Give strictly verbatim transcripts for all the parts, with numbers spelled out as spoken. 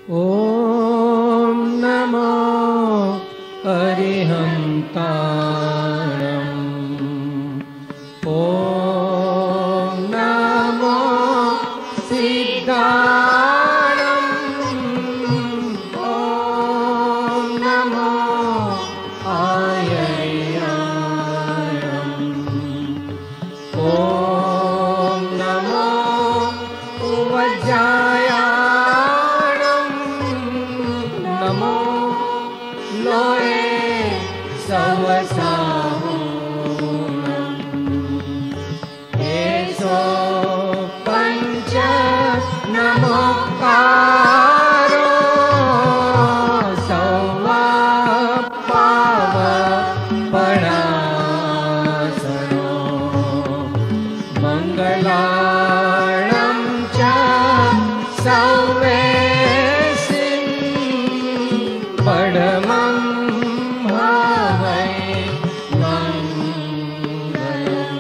ॐ नमो अरिहन्ताणम् ॐ नमो सिद्धाणम् ॐ नमो आयर्याणम् ॐ नमो उवज्जायाणम् नमो लोये सवसाहुणम् एषो पञ्च नमोकारो सौवापावपणासनो मङ्गलाणं च सौवेसिं पडमं भावै मङ्गलम्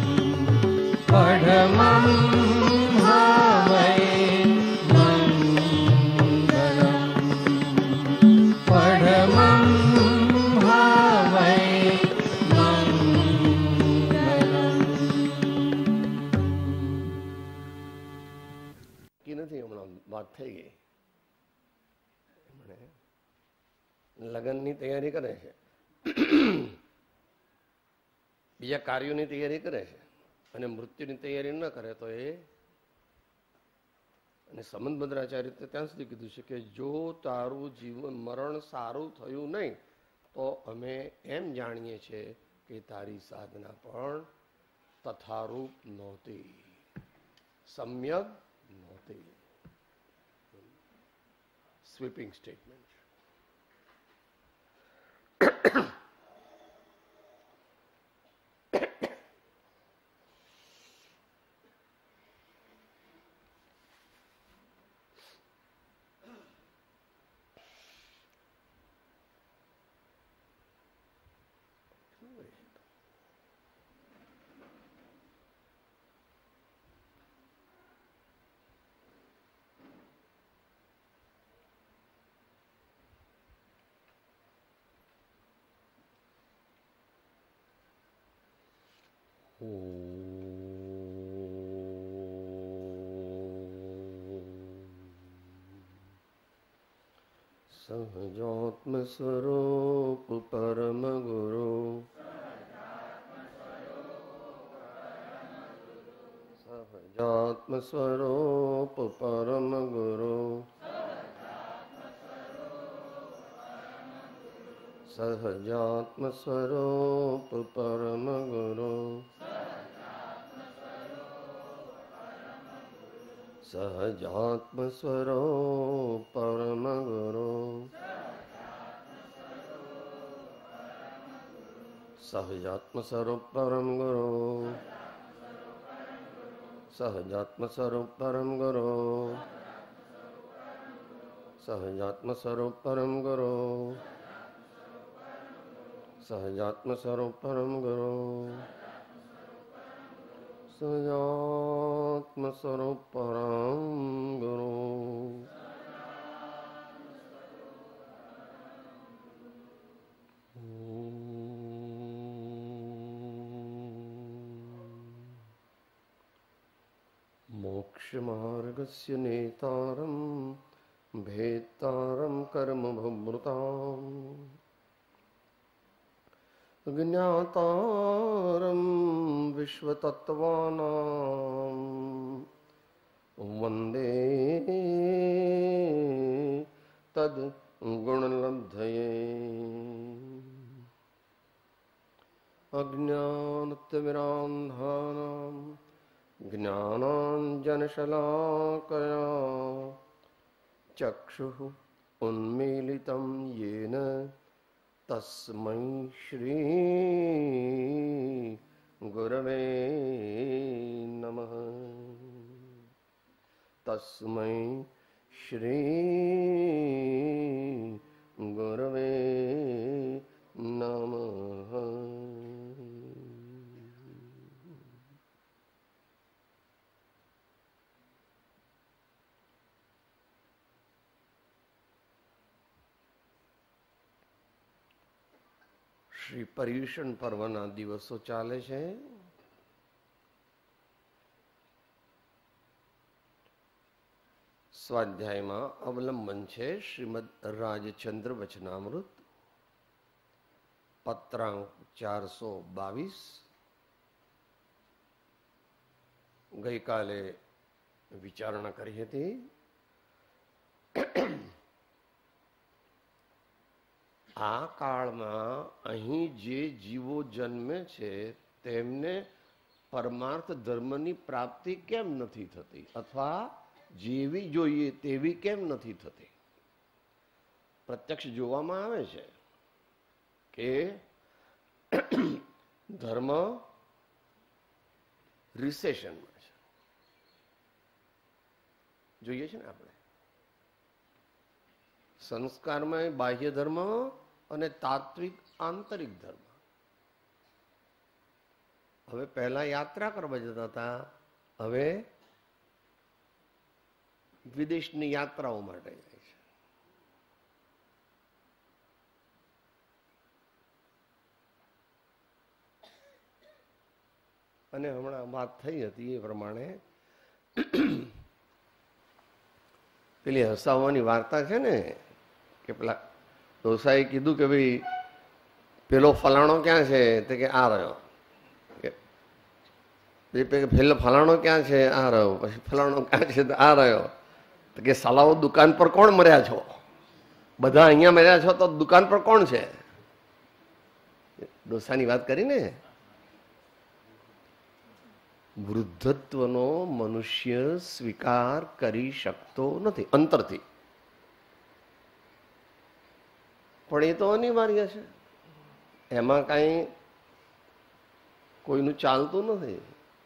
पडमं भावै मङ्गलम् पडमं भावै मङ्गलम् की નથી હમણાં વાત થઈ ગઈ એમણે લગ્નની તૈયારી કરે છે બીજા કાર્યોની તૈયારી કરે છે અને મૃત્યુની તૈયારી ન કરે તો એ અને સંબંધ ભદ્રાચાર્ય ત્યાં સુધી કીધું છે કે જો તારું જીવન મરણ સારું થયું નહીં તો અમે એમ જાણીએ છીએ કે તારી સાધના પણ તથારૂપ નહોતી, સમ્યક નહોતી. Sweeping statement. सहजात्म स्वरूप परम गुरु सहजात्म स्वरूप परम गुरु सहजात्म स्वरूप परम गुरु सहजात्म स्वरूप परम गुरु सहजात्म स्वरूप परम गुरु सहजात्म स्वरूप परम गुरु सहजात्म स्वरूप परम गुरु सहजात्म स्वरूप परम गुरु सहजात्म स्वरूप परम गुरु मोक्ष मार्गस्य नेतारं भेत्तारं कर्म भवभृताम् ज्ञातारं विश्वतत्त्वानां वन्दे तद्गुणलब्धये अज्ञानतिमिरान्धानां ज्ञानाञ्जनशलाकया चक्षुः उन्मीलितं येन तस्मै श्री गुरवे नमः तस्मै श्री गुरवे नमः. શ્રી પર્યુષણ પર્વના દિવસો ચાલે છે. સ્વાધ્યાયમાં અવલંબન છે શ્રીમદ રાજચંદ્ર વચનામૃત, પત્રાંક ચારસો બાવીસ. ગઈકાલે વિચારણા કરી હતી. આ કાળમાં અહીં જે જીવો જન્મે છે તેમને પરમાર્થ ધર્મની પ્રાપ્તિ કેમ નથી થતી, અથવા જેવી જોઈએ તેવી કેમ નથી થતી? પ્રત્યક્ષ જોવામાં આવે છે કે ધર્મ રિસેશનમાં છે. જોઈએ છે ને આપણે સંસ્કારમાં બાહ્ય ધર્મ અને તાત્વિક આંતરિક ધર્મ. હવે પહેલા યાત્રા કરવા જતા હતા, હવે વિદેશની યાત્રાઓ માટે જાય છે. અને હમણાં વાત થઈ હતી એ પ્રમાણે પેલી હસાવવાની વાર્તા છે ને કે પેલા ડોસાએ કીધું કે ભાઈ પેલો ફલાણો ક્યાં છે? તો કે આ રહ્યો. પેલો ફલાણો ક્યાં છે? આ રહ્યો. પછી ફલાણો ક્યાં છે? તો આ રહ્યો. તો કે સાલાઓ દુકાન પર કોણ મર્યા છો? બધા અહીંયા મર્યા છો તો દુકાન પર કોણ છે? ડોસાની વાત કરીને વૃદ્ધત્વનો મનુષ્ય સ્વીકાર કરી શકતો નથી અંતરથી, પણ એ તો અનિવાર્ય છે. એમાં કઈ કોઈનું ચાલતું નથી.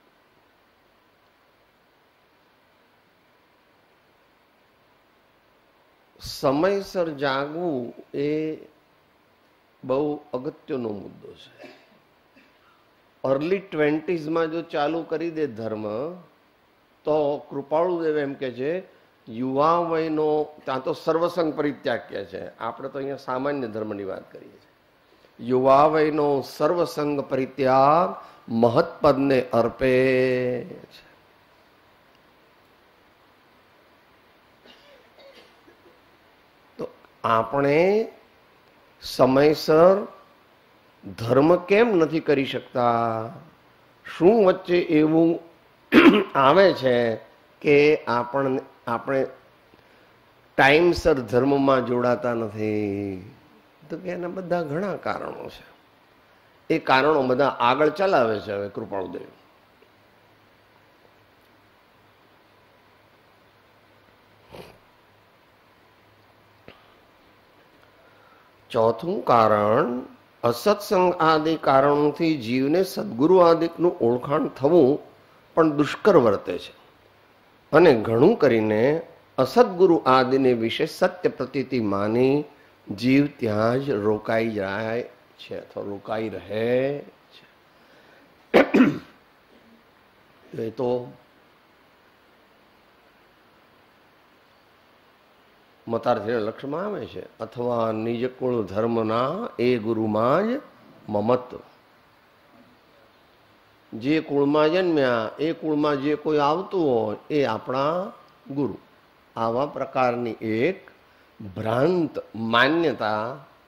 સમયસર જાગવું એ બહુ અગત્યનો મુદ્દો છે. અર્લી ટ્વેન્ટીઝમાં જો ચાલુ કરી દે ધર્મ, તો કૃપાળુદેવ એમ કે છે યુવા વયનો, ત્યાં તો સર્વસંગ પરિત્યાગ કે છે, આપણે તો અહીંયા સામાન્ય ધર્મની વાત કરીએ છીએ. યુવા વયનો સર્વસંગ પરિત્યાગ મહત્પદને અર્પે છે. તો આપણે સમયસર ધર્મ કેમ નથી કરી શકતા? શું વચ્ચે એવું આવે છે કે આપણે આપણે ટાઈમસર ધર્મમાં જોડાતા નથી? તો કે એના બધા ઘણા કારણો છે. એ કારણો બધા આગળ ચલાવે છે હવે કૃપાળુદેવ. ચોથું કારણ, અસત્સંગ આદિ કારણોથી જીવને સદગુરુ આદિકનું ઓળખાણ થવું પણ દુષ્કર વર્તે છે, અને ઘણું કરીને અસદગુરુ આદિને વિશે સત્ય પ્રતીતિ માની જીવ ત્યાં જ રોકાઈ જાય છે અથવા રોકાઈ રહે છે. એ તો મતાર્થીના લક્ષમાં આવે છે. અથવા નિજ કુળ ધર્મના એ ગુરુમાં જ મમત્વ. જે કુળમાં જન્મ્યા એ કુળમાં જે કોઈ આવતું હોય એ આપણા ગુરુ. આવા પ્રકારની એક ભ્રાંત માન્યતા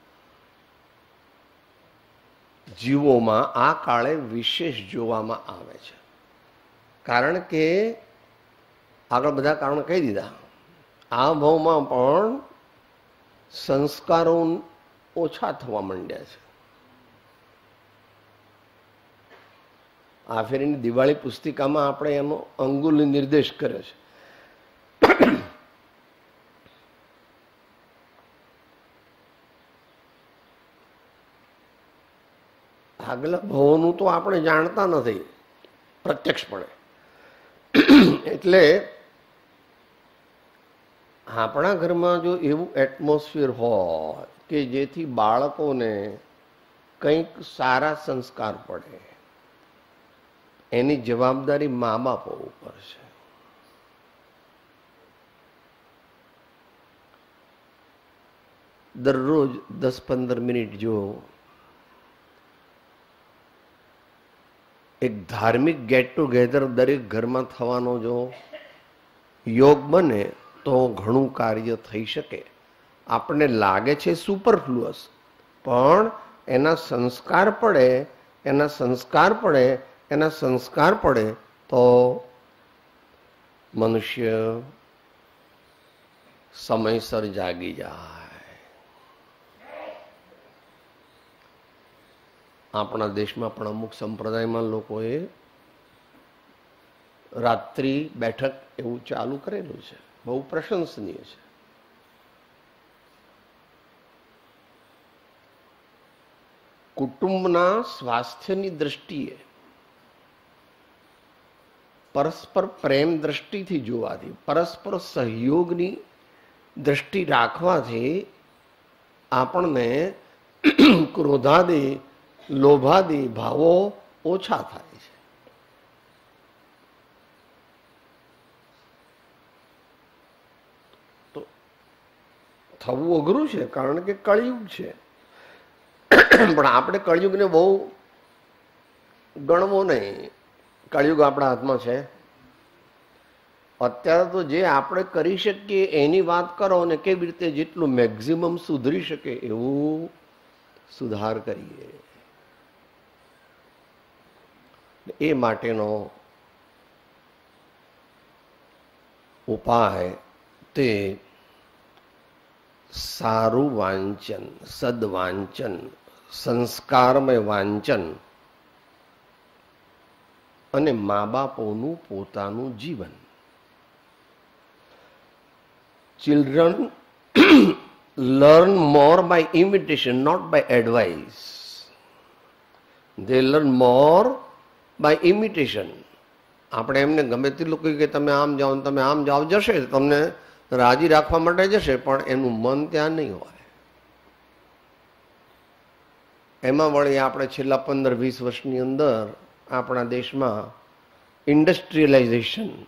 જીવોમાં આ કાળે વિશેષ જોવામાં આવે છે. કારણ કે આગળ બધા કારણો કહી દીધા. આ ભાવમાં પણ સંસ્કારો ઓછા થવા માંડ્યા છે. આ ફેરીની દિવાળી પુસ્તિકામાં આપણે એનો અંગુલી નિર્દેશ કર્યો છે. આગલા ભાવોનું તો આપણે જાણતા નથી પ્રત્યક્ષપણે. એટલે આપણા ઘરમાં જો એવું એટમોસ્ફિયર હોય કે જેથી બાળકોને કંઈક સારા સંસ્કાર પડે, એની જવાબદારી મા બાપો ઉપર છે. દરરોજ દસ પંદર મિનિટ જો એક ધાર્મિક ગેટ ટુગેધર દરેક ઘરમાં થવાનો જો યોગ બને તો ઘણું કાર્ય થઈ શકે. આપણને લાગે છે સુપરફ્લુઅસ, પણ એના સંસ્કાર પડે એના સંસ્કાર પડે એના સંસ્કાર પડે તો મનુષ્ય સમયસર જાગી જાય. આપણા દેશમાં પણ અમુક સંપ્રદાયમાં લોકોએ રાત્રિ બેઠક એવું ચાલુ કરેલું છે, બહુ પ્રશંસનીય છે. કુટુંબના સ્વાસ્થ્યની દ્રષ્ટિએ, પરસ્પર પ્રેમ દ્રષ્ટિથી જોવાથી, પરસ્પર સહયોગની દ્રષ્ટિ રાખવાથી આપણને ક્રોધાદી લોભાદી ભાવો ઓછા થાય છે. તો થવું અઘરું છે, કારણ કે કળિયુગ છે. પણ આપણે કળિયુગને બહુ ગણવો નહીં. કળિયુગ આપણા હાથમાં છે. અત્યારે તો જે આપણે કરી શકીએ એની વાત કરો અને કેવી રીતે જેટલું મેક્સિમમ સુધરી શકે એવું સુધાર કરીએ. એ માટેનો ઉપાય તે સારું વાંચન, સદવાંચન, સંસ્કારમય વાંચન અને મા બાપોનું પોતાનું જીવન. Children learn more by imitation, not by advice. They learn more by imitation. આપણે એમને ગમે તેટલું કહ્યું કે તમે આમ જાઓ તમે આમ જાઓ, જશે તમને રાજી રાખવા માટે જશે, પણ એનું મન ત્યાં નહીં હોય. એમાં વળી આપણે છેલ્લા પંદર વીસ વર્ષની અંદર આપણા દેશમાં ઇન્ડસ્ટ્રીયલાઇઝેશન,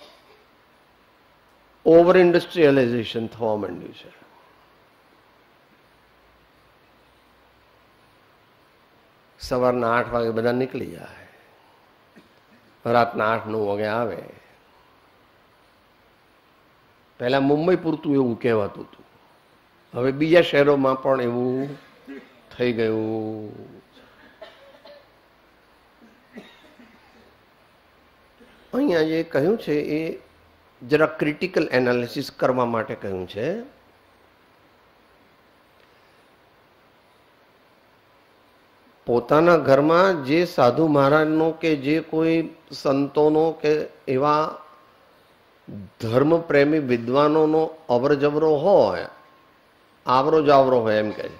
ઓવર ઇન્ડસ્ટ્રીયલાઇઝેશન થવા માંડ્યું છે. સવારના આઠ વાગે બધા નીકળી જાય, રાતના આઠ નવ વાગે આવે. પહેલા મુંબઈ પૂરતું એવું કહેવાતું હતું, હવે બીજા શહેરોમાં પણ એવું થઈ ગયું. અહીંયા જે કહ્યું છે એ જરા ક્રિટિકલ એનાલિસિસ કરવા માટે કહ્યું છે. પોતાના ઘરમાં જે સાધુ મહારાજનો કે જે કોઈ સંતોનો કે એવા ધર્મ પ્રેમી વિદ્વાનોનો અવર જવરો હોય, આવરો જાવરો હોય એમ કે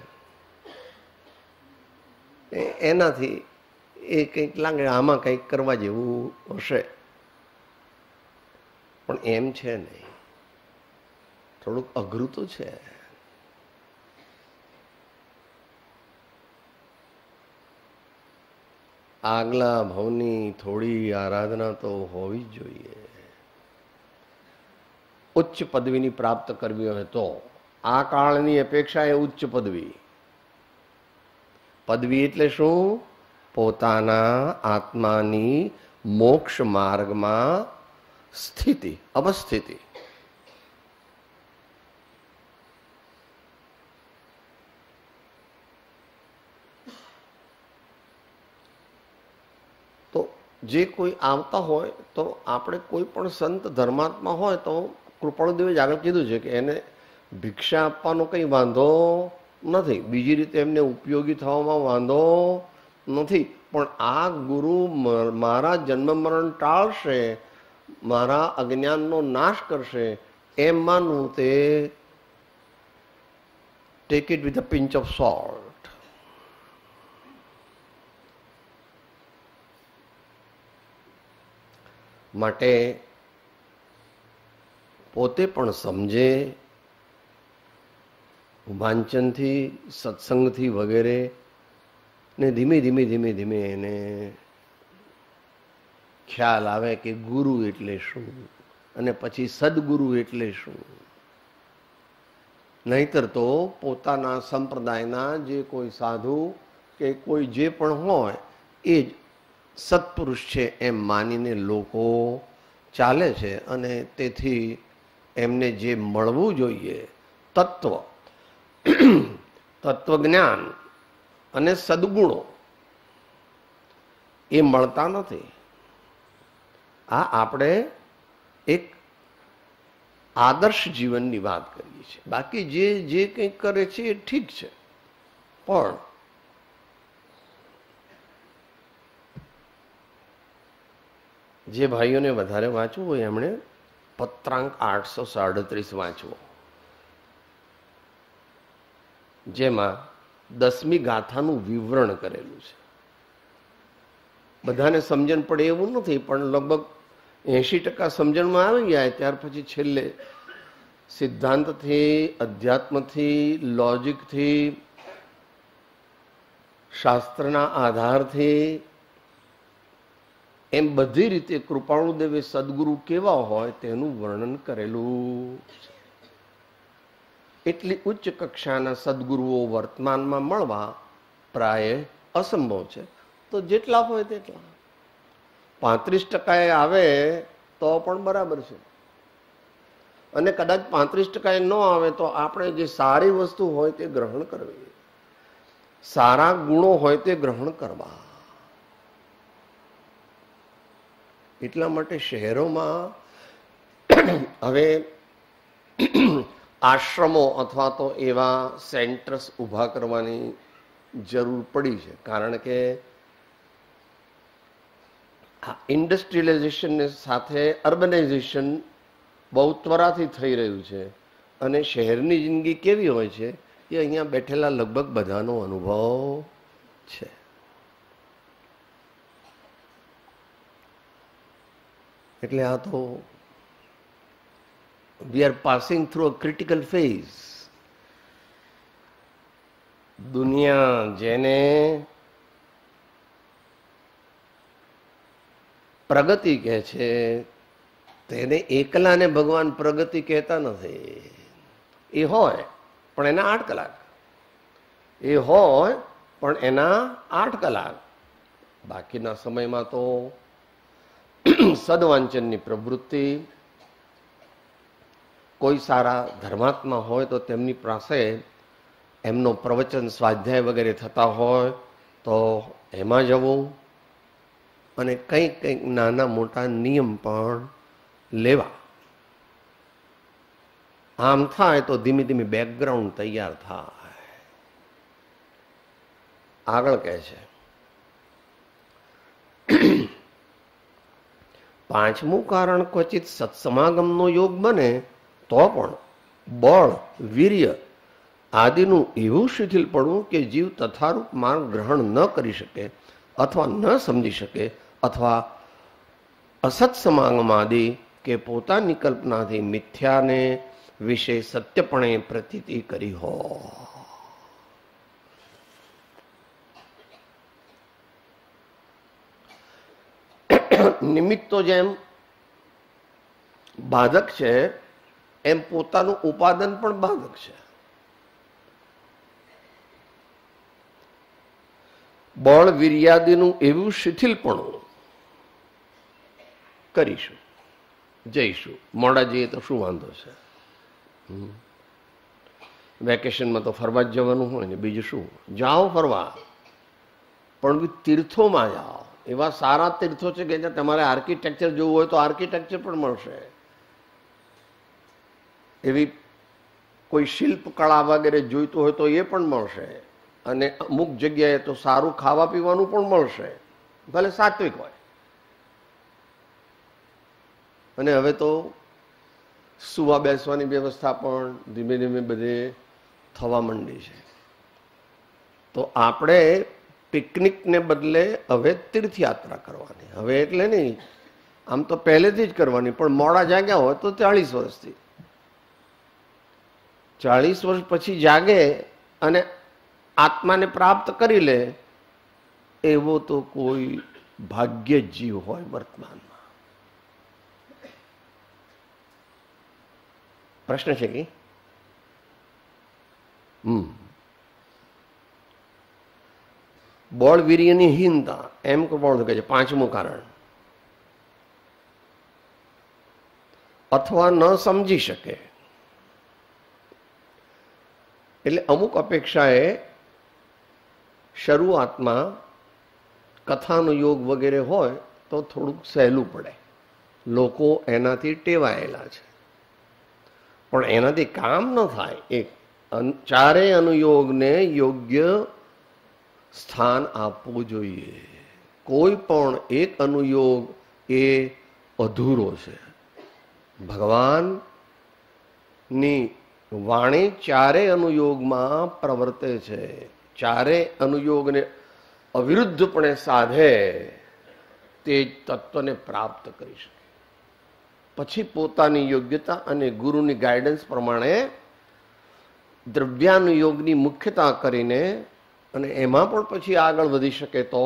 છે, એનાથી એ કંઈક લાગે આમાં કંઈક કરવા જેવું હશે, પણ એમ છે નહીં. થોડુંક અઘરું તો છે. આગલા ભાવની થોડી આરાધના તો હોવી જ જોઈએ. ઉચ્ચ પદવીની પ્રાપ્ત કરવી હોય તો આ કાળની અપેક્ષા એ ઉચ્ચ પદવી. પદવી એટલે શું? પોતાના આત્માની મોક્ષ માર્ગમાં સ્થિતિ, અવસ્થિતિ. તો જે કોઈ આવતા હોય તો આપણે કોઈ પણ સંત ધર્માત્મા હોય તો કૃપાળુદેવે જ આગળ કીધું છે કે એને ભિક્ષા આપવાનો કંઈ વાંધો નથી, બીજી રીતે એમને ઉપયોગી થવામાં વાંધો નથી, પણ આ ગુરુ મારા જન્મ મરણ ટાળશે, મારા અજ્ઞાનનો નાશ કરશે એમ માનવું તે take it with a pinch of salt. માટે પોતે પણ સમજે, વાંચનથી, સત્સંગથી વગેરે ને ધીમે ધીમે ધીમે ધીમે એને ખ્યાલ આવે કે ગુરુ એટલે શું અને પછી સદગુરુ એટલે શું. નહીતર તો પોતાના સંપ્રદાયના જે કોઈ સાધુ કે કોઈ જે પણ હોય એ જ સત્પુરુષ છે એમ માનીને લોકો ચાલે છે, અને તેથી એમને જે મળવું જોઈએ તત્વ, તત્વજ્ઞાન અને સદગુણો એ મળતા નથી. આ આપણે એક આદર્શ જીવનની વાત કરીએ છીએ. બાકી જે જે કંઈક કરે છે એ ઠીક છે, પણ જે ભાઈઓને વધારે વાંચવું હોય એમણે પત્રાંક આઠસો સાડત્રીસ વાંચવો, જેમાં દસમી ગાથાનું વિવરણ કરેલું છે. બધાને સમજણ પડે એવું નથી, પણ લગભગ એંશી ટકા સમજણમાં આવી ગયા. ત્યાર પછી છેલ્લે સિદ્ધાંતથી, અધ્યાત્મથી, લોજિકથી, શાસ્ત્રના આધારથી, એમ બધી રીતે કૃપાળુદેવે સદગુરુ કેવા હોય તેનું વર્ણન કરેલું છે. એટલી ઉચ્ચ કક્ષાના સદગુરુઓ વર્તમાનમાં મળવા પ્રાય અસંભવ છે. તો જેટલા હોય તેટલા, પાંત્રીસ ટકા આવે તો પણ બરાબર છે, અને કદાચ પાંત્રીસ ટકા ન આવે તો આપણે જે સારી વસ્તુ હોય તે ગ્રહણ કરવી, સારા ગુણો હોય તે ગ્રહણ કરવા. એટલા માટે શહેરોમાં હવે આશ્રમો અથવા તો એવા સેન્ટર્સ ઊભા કરવાની જરૂર પડી છે, કારણ કે ઇન્ડસ્ટ્રીયલાઇઝેશન સાથે અર્બનાઇઝેશન બહુ ત્વરાથી થઈ રહ્યું છે, અને શહેરની જિંદગી કેવી હોય છે એ અહીંયા બેઠેલા લગભગ બધાનો અનુભવ છે. એટલે આ તો we are passing through a critical phase. દુનિયા જેને પ્રગતિ કહે છે તેને એકલાને ભગવાન પ્રગતિ કહેતા નથી. એ હોય પણ એના આઠ કલાક, એ હોય પણ એના આઠ કલાક, બાકીના સમયમાં તો સદવાંચનની પ્રવૃત્તિ. કોઈ સારા ધર્માત્મા હોય તો તેમની પાસે એમનો પ્રવચન, સ્વાધ્યાય વગેરે થતા હોય તો એમાં જવું, અને કંઈક કંઈક નાના મોટા નિયમ પણ લેવા. આમ થાય તો ધીમે ધીમે બેકગ્રાઉન્ડ તૈયાર થાય. આગળ કહે છે પાંચમું કારણ, ક્વચિત સત્સમાગમનો યોગ બને તો પણ બળ, વીર્ય આદિનું એવું શિથિલ પડવું કે જીવ તથારૂપ માર્ગ ગ્રહણ ન કરી શકે અથવા ન સમજી શકે, અથવા અસત સમાગમ આદિ કે પોતાની કલ્પનાથી મિથ્યાને વિશે સત્યપણે પ્રતીતિ કરી હો. નિમિત્તો જેમ બાધક છે એમ પોતાનું ઉપાદન પણ બાધક છે. બળ, વીર્યાદિનું એવું શિથિલપણું કરીશું, જઈશું. મોડા જઈએ તો શું વાંધો છે? વેકેશનમાં તો ફરવા જ જવાનું હોય ને, બીજું શું? જાઓ ફરવા, પણ તીર્થોમાં જાઓ. એવા સારા તીર્થો છે કે તમારે આર્કિટેક્ચર જોવું હોય તો આર્કિટેક્ચર પણ મળશે. એવી કોઈ શિલ્પ કળા વગેરે જોઈતું હોય તો એ પણ મળશે, અને અમુક જગ્યાએ તો સારું ખાવા પીવાનું પણ મળશે, ભલે સાત્વિક હોય. અને હવે તો સુવા બેસવાની વ્યવસ્થા પણ ધીમે ધીમે બધે થવા માંડી છે. તો આપણે પિકનિકને બદલે હવે તીર્થયાત્રા કરવાની. હવે એટલે નહીં, આમ તો પહેલેથી જ કરવાની, પણ મોડા જાગ્યા હોય તો ચાલીસ વર્ષથી, ચાલીસ વર્ષ પછી જાગે અને આત્માને પ્રાપ્ત કરી લે એવો તો કોઈ ભાગ્ય જીવ હોય વર્તમાનમાં. પ્રશ્ન છે કે હમ બળ વીર્યની હીનતા એમ પણ કહે છે પાંચમું કારણ. અથવા ન સમજી શકે. એટલે અમુક અપેક્ષાએ શરૂઆતમાં કથાનો યોગ વગેરે હોય તો થોડુંક સહેલું પડે. લોકો એનાથી ટેવાયેલા છે, પણ એનાથી કામ ન થાય. એક ચારેય અનુયોગને યોગ્ય સ્થાન આપવું જોઈએ. કોઈ પણ એક અનુયોગ એ અધૂરો છે. ભગવાનની વાણી ચારેય અનુયોગમાં પ્રવર્તે છે. ચારેય અનુયોગને અવિરુદ્ધપણે સાધે તે તત્વને પ્રાપ્ત કરી શકે. પછી પોતાની યોગ્યતા અને ગુરુની ગાઈડન્સ પ્રમાણે દ્રવ્યાનુયોગની મુખ્યતા કરીને અને એમાં પણ પછી આગળ વધી શકે તો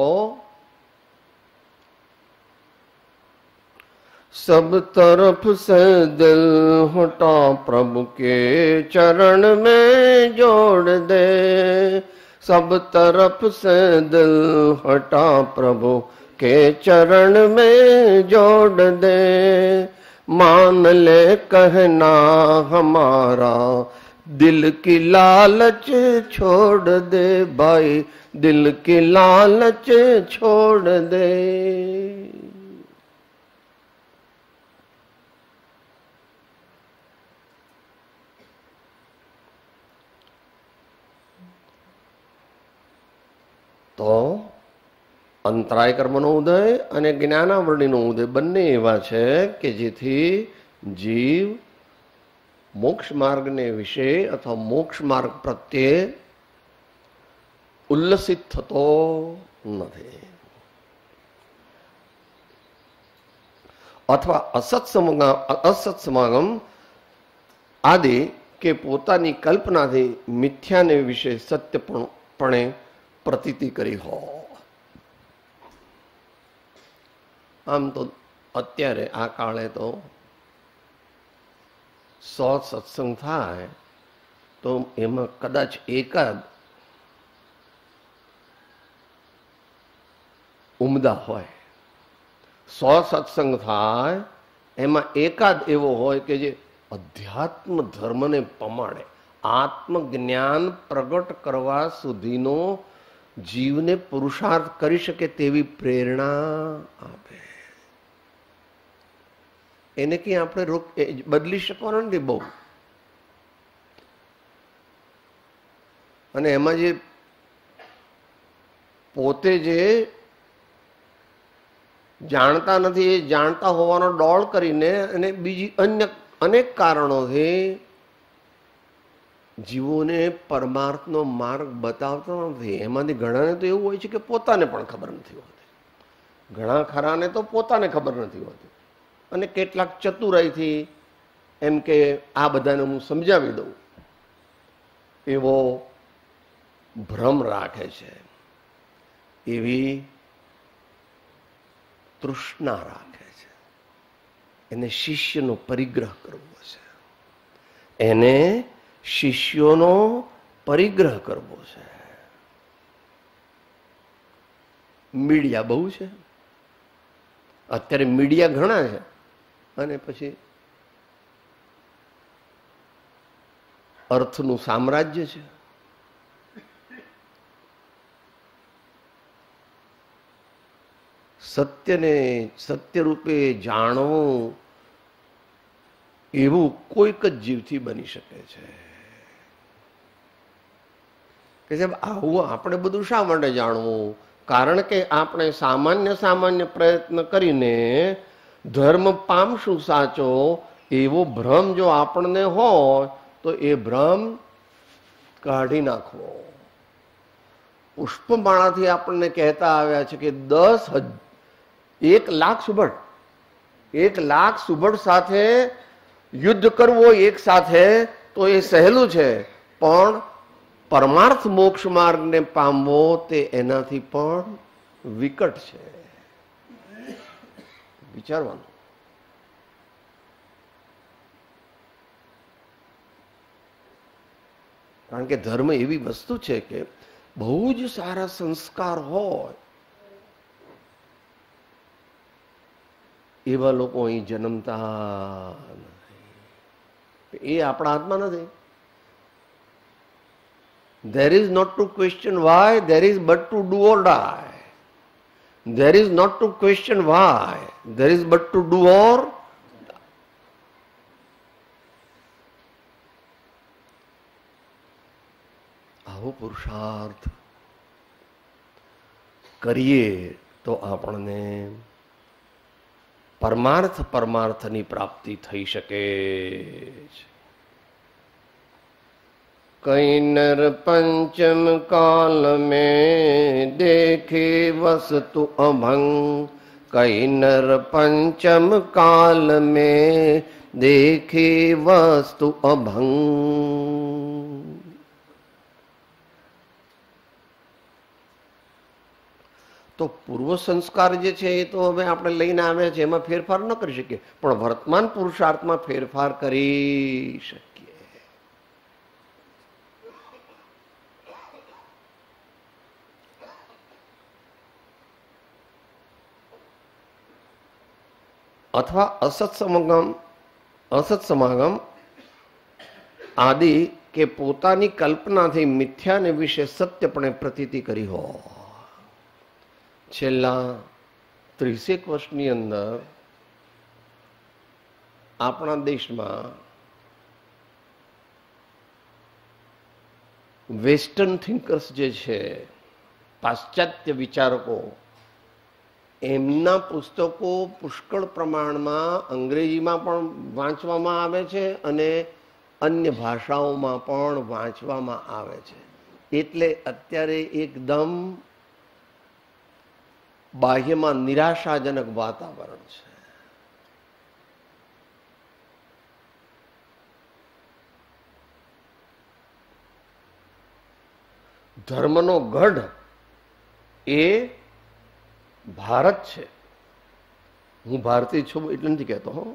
सब तरफ से दिल हटा प्रभु के चरण में जोड़ दे. सब तरफ से दिल हटा प्रभु के चरण में जोड़ दे. मान ले कहना हमारा दिल की लालच छोड़ दे भाई, दिल की लालच छोड़ दे. તો અંતરાય કર્મનો ઉદય અને જ્ઞાનાવરણીનો ઉદય બંને એવા છે કે જેથી જીવ મોક્ષ માર્ગને વિશે અથવા મોક્ષ માર્ગ પ્રત્યે ઉલ્લસિત થતો નથી. અથવા અસત સમાગમ અસત સમાગમ આદિ કે પોતાની કલ્પનાથી મિથ્યાને વિશે સત્યપણે પ્રતીતિ કરી હો. આમ તો અત્યારે આ કાળે તો સો સત્સંગ થાય તો એમાં કદાચ એકાદ ઉમદા હોય. સો સત્સંગ થાય એમાં એકાદ એવો હોય કે જે અધ્યાત્મ ધર્મને પમાડે, આત્મજ્ઞાન પ્રગટ કરવા સુધીનો જીવને પુરુષાર્થ કરી શકે તેવી પ્રેરણા આપે. એને કઈ આપણે રોક બદલી શકવાનું નથી બહુ. અને એમાં જે પોતે જે જાણતા નથી એ જાણતા હોવાનો ડોળ કરીને અને બીજી અન્ય અનેક કારણોથી જીવોને પરમાર્થનો માર્ગ બતાવતો નથી. એમાંથી ઘણાને તો એવું હોય છે કે પોતાને પણ ખબર નથી હોતી. ઘણા ખરાને તો પોતાને ખબર નથી હોતી અને કેટલાક ચતુરાઈથી એમ કે આ બધાને હું સમજાવી દઉં એવો ભ્રમ રાખે છે, એવી તૃષ્ણા રાખે છે. એને શિષ્યનો પરિગ્રહ કરવો છે, એને શિષ્યોનો પરિગ્રહ કરવો છે. મીડિયા બહુ છે અત્યારે, મીડિયા ઘણા છે અને પછી અર્થનું સામ્રાજ્ય છે. સત્યને સત્ય રૂપે જાણવું એવું કોઈક જ જીવથી બની શકે છે કે સાહેબ આવું આપણે બધું શા માટે જાણવું? કારણ કે આપણે સામાન્ય સામાન્ય પ્રયત્ન કરીને ધર્મ પામશું સાચો એવો ભ્રમ જો આપણને હોય તો એ ભ્રમ કાઢી નાખવો. પુષ્પમાળાથી આપણને કહેતા આવ્યા છે કે દસ એક લાખ સુબળ એક લાખ સુબળ સાથે યુદ્ધ કરવો એક સાથે તો એ સહેલું છે, પણ પરમાર્થ મોક્ષ માર્ગને પામવો તે એનાથી પણ વિકટ છે. વિચારવાનું. કારણ કે ધર્મ એવી વસ્તુ છે કે બહુ જ સારા સંસ્કાર હોય એવા લોકો અહીં જન્મતા નથી. એ આપણા હાથમાં નથી. There is not to question why, there is but to do or die. There is not to question why, there is but to do or આવો પુરુષાર્થ કરીએ તો આપણને પરમાર્થ પરમાર્થની પ્રાપ્તિ થઈ શકે છે. કઈ નર પંચમ કાલ મેં દેખે વસ્તુ અભંગ, કઈ નર પંચમ કાલ મેં દેખે વસ્તુ અભંગ. તો પૂર્વ સંસ્કાર જે છે એ તો હવે આપણે લઈને આવ્યા છે, એમાં ફેરફાર ન કરી શકીએ, પણ વર્તમાન પુરુષાર્થમાં ફેરફાર કરી શકીએ. અથવા અસત સમાગમ અસત સમાગમ આદિ કે પોતાની કલ્પનાથી મિથ્યાને વિશે સત્યપણે પ્રતીતિ કરી હોય. છેલ્લા ત્રીસેક વર્ષની અંદર આપણા દેશમાં વેસ્ટર્ન થિંકર્સ જે છે, પાશ્ચાત્ય વિચારકો, એમના પુસ્તકો પુષ્કળ પ્રમાણમાં અંગ્રેજીમાં પણ વાંચવામાં આવે છે અને અન્ય ભાષાઓમાં પણ વાંચવામાં આવે છે. એટલે અત્યારે એકદમ બાહ્યમાં નિરાશાજનક વાતાવરણ છે. ધર્મનો ગઢ એ ભારત છે. હું ભારતીય છું એટલે નથી કહેતો, હો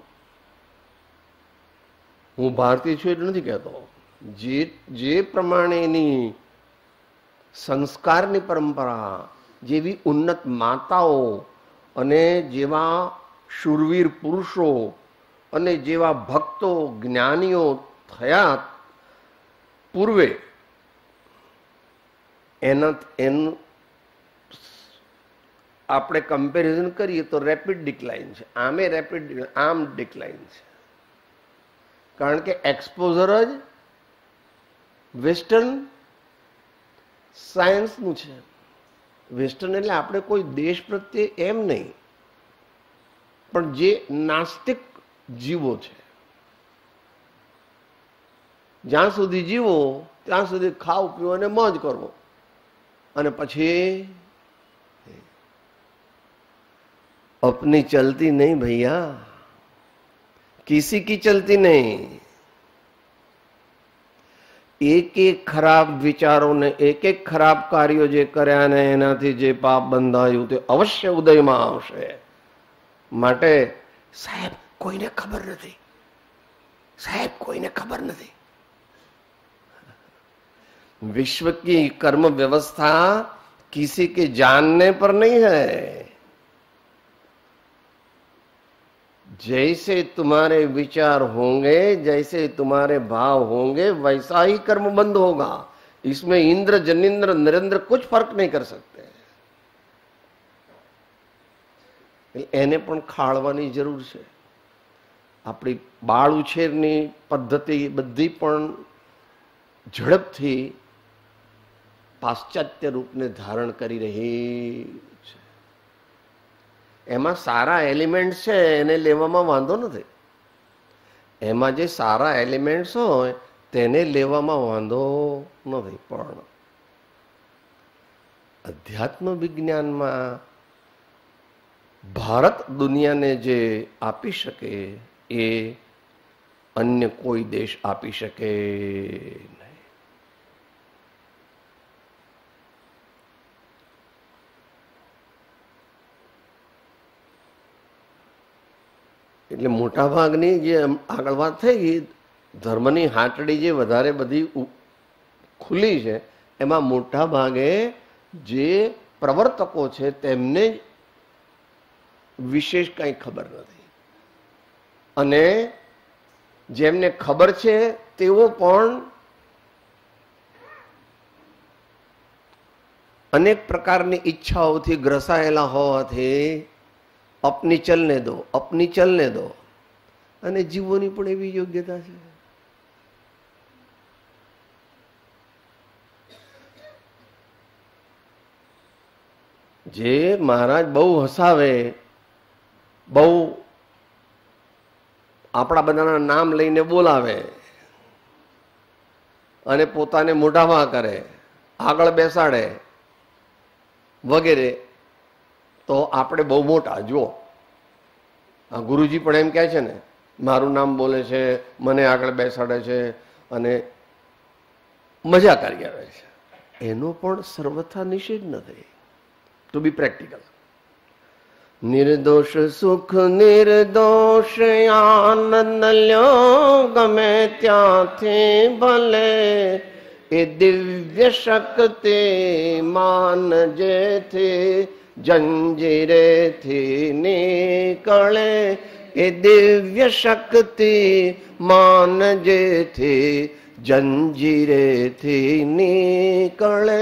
હું ભારતીય છું એટલે નથી કહેતો. જે જે પ્રમાણેની સંસ્કારની પરંપરા, જેવી ઉન્નત માતાઓ અને જેવા શૂરવીર પુરુષો અને જેવા ભક્તો જ્ઞાનીઓ થયા પૂર્વે, એના એનું આપણે કમ્પેરિઝન કરીએ તો રેપિડ ડિક્લાઇન છે. આમે રેપિડ આમ ડિક્લાઇન છે, કારણ કે એક્સપોઝર જ વેસ્ટર્ન સાયન્સનું છે. વેસ્ટર્ન એટલે આપણે કોઈ દેશ પ્રત્યે એમ નહીં, પણ જે નાસ્તિક જીવો છે, જ્યાં સુધી જીવો ત્યાં સુધી ખાવ પીવો અને મોજ કરવો, અને પછી अपनी चलती नहीं भैया, किसी की चलती नहीं. એક એક ખરાબ વિચારોને, એક એક ખરાબ કાર્યો જે કર્યા ને એનાથી જે પાપ બંધાયું તે અવશ્ય ઉદયમાં આવશે. માટે સાહેબ કોઈને ખબર નથી, સાહેબ કોઈને ખબર નથી. विश्व की कर्म व्यवस्था किसी के जानने पर नहीं है. जैसे तुम्हारे विचार होंगे, जैसे तुम्हारे भाव होंगे, वैसा ही कर्म बंद होगा. इसमें इंद्र जनिंद्र नरेंद्र कुछ फर्क नहीं कर सकते. એને પણ ખાળવાની જરૂર છે. આપણી બાળ ઉછેરની પદ્ધતિ બધી પણ ઝડપથી પાશ્ચાત્ય રૂપને ધારણ કરી રહી છે. એમાં સારા એલિમેન્ટ છે એને લેવામાં વાંધો નથી. એમાં જે સારા એલિમેન્ટ્સ હોય તેને લેવામાં વાંધો નથી. પણ અધ્યાત્મ વિજ્ઞાનમાં ભારત દુનિયાને જે આપી શકે એ અન્ય કોઈ દેશ આપી શકે નહીં. એટલે મોટા ભાગની જે આગળ વાત થઈ ગઈ, ધર્મની હાટડી જે વધારે બધી ખુલ્લી છે એમાં મોટા ભાગે જે પ્રવર્તકો છે તેમને વિશેષ કંઈ ખબર નથી, અને જેમને ખબર છે તેઓ પણ અનેક પ્રકારની ઈચ્છાઓથી ગ્રસાયેલા હોવાથી અપની ચલને દો અપની ચલને દો, અને જીવોની પણ એવી યોગ્યતા છે. જે મહારાજ બહુ હસાવે, બહુ આપણા બધાના નામ લઈને બોલાવે અને પોતાને મોઢામાં કરે, આગળ બેસાડે વગેરે, તો આપણે બહુ મોટા. જુઓ, આ ગુરુજી પણ એમ કહે છે ને, મારું નામ બોલે છે, મને આગળ બેસાડે છે અને મજા કરી આવે છે, એનો પણ સર્વથા નિષેધ નથી. To be practical. નિર્દોષ સુખ નિર્દોષ આનંદ લ્યો ગમે ત્યાંથી ભલે, એ દિવ્ય શક્તિ માન જેથી જંજીરેથી નીકળે, એ દિવ્ય શક્તિ માન જેથી જંજીરેથી નીકળે.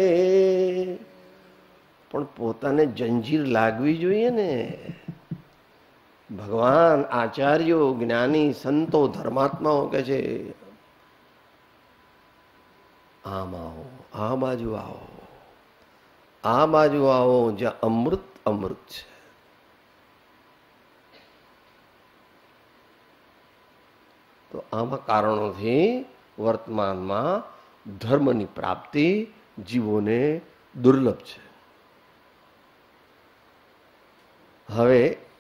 પણ પોતાને જંજીર લાગવી જોઈએ ને. ભગવાન, આચાર્યો, જ્ઞાની, સંતો, ધર્માત્માઓ કે છે આમ આવો, આ બાજુ આવો, આ બાજુ આવો, જ્યાં અમૃત અમૃત છે. તો આવા કારણોથી વર્તમાનમાં ધર્મની પ્રાપ્તિ જીવોને દુર્લભ છે. હવે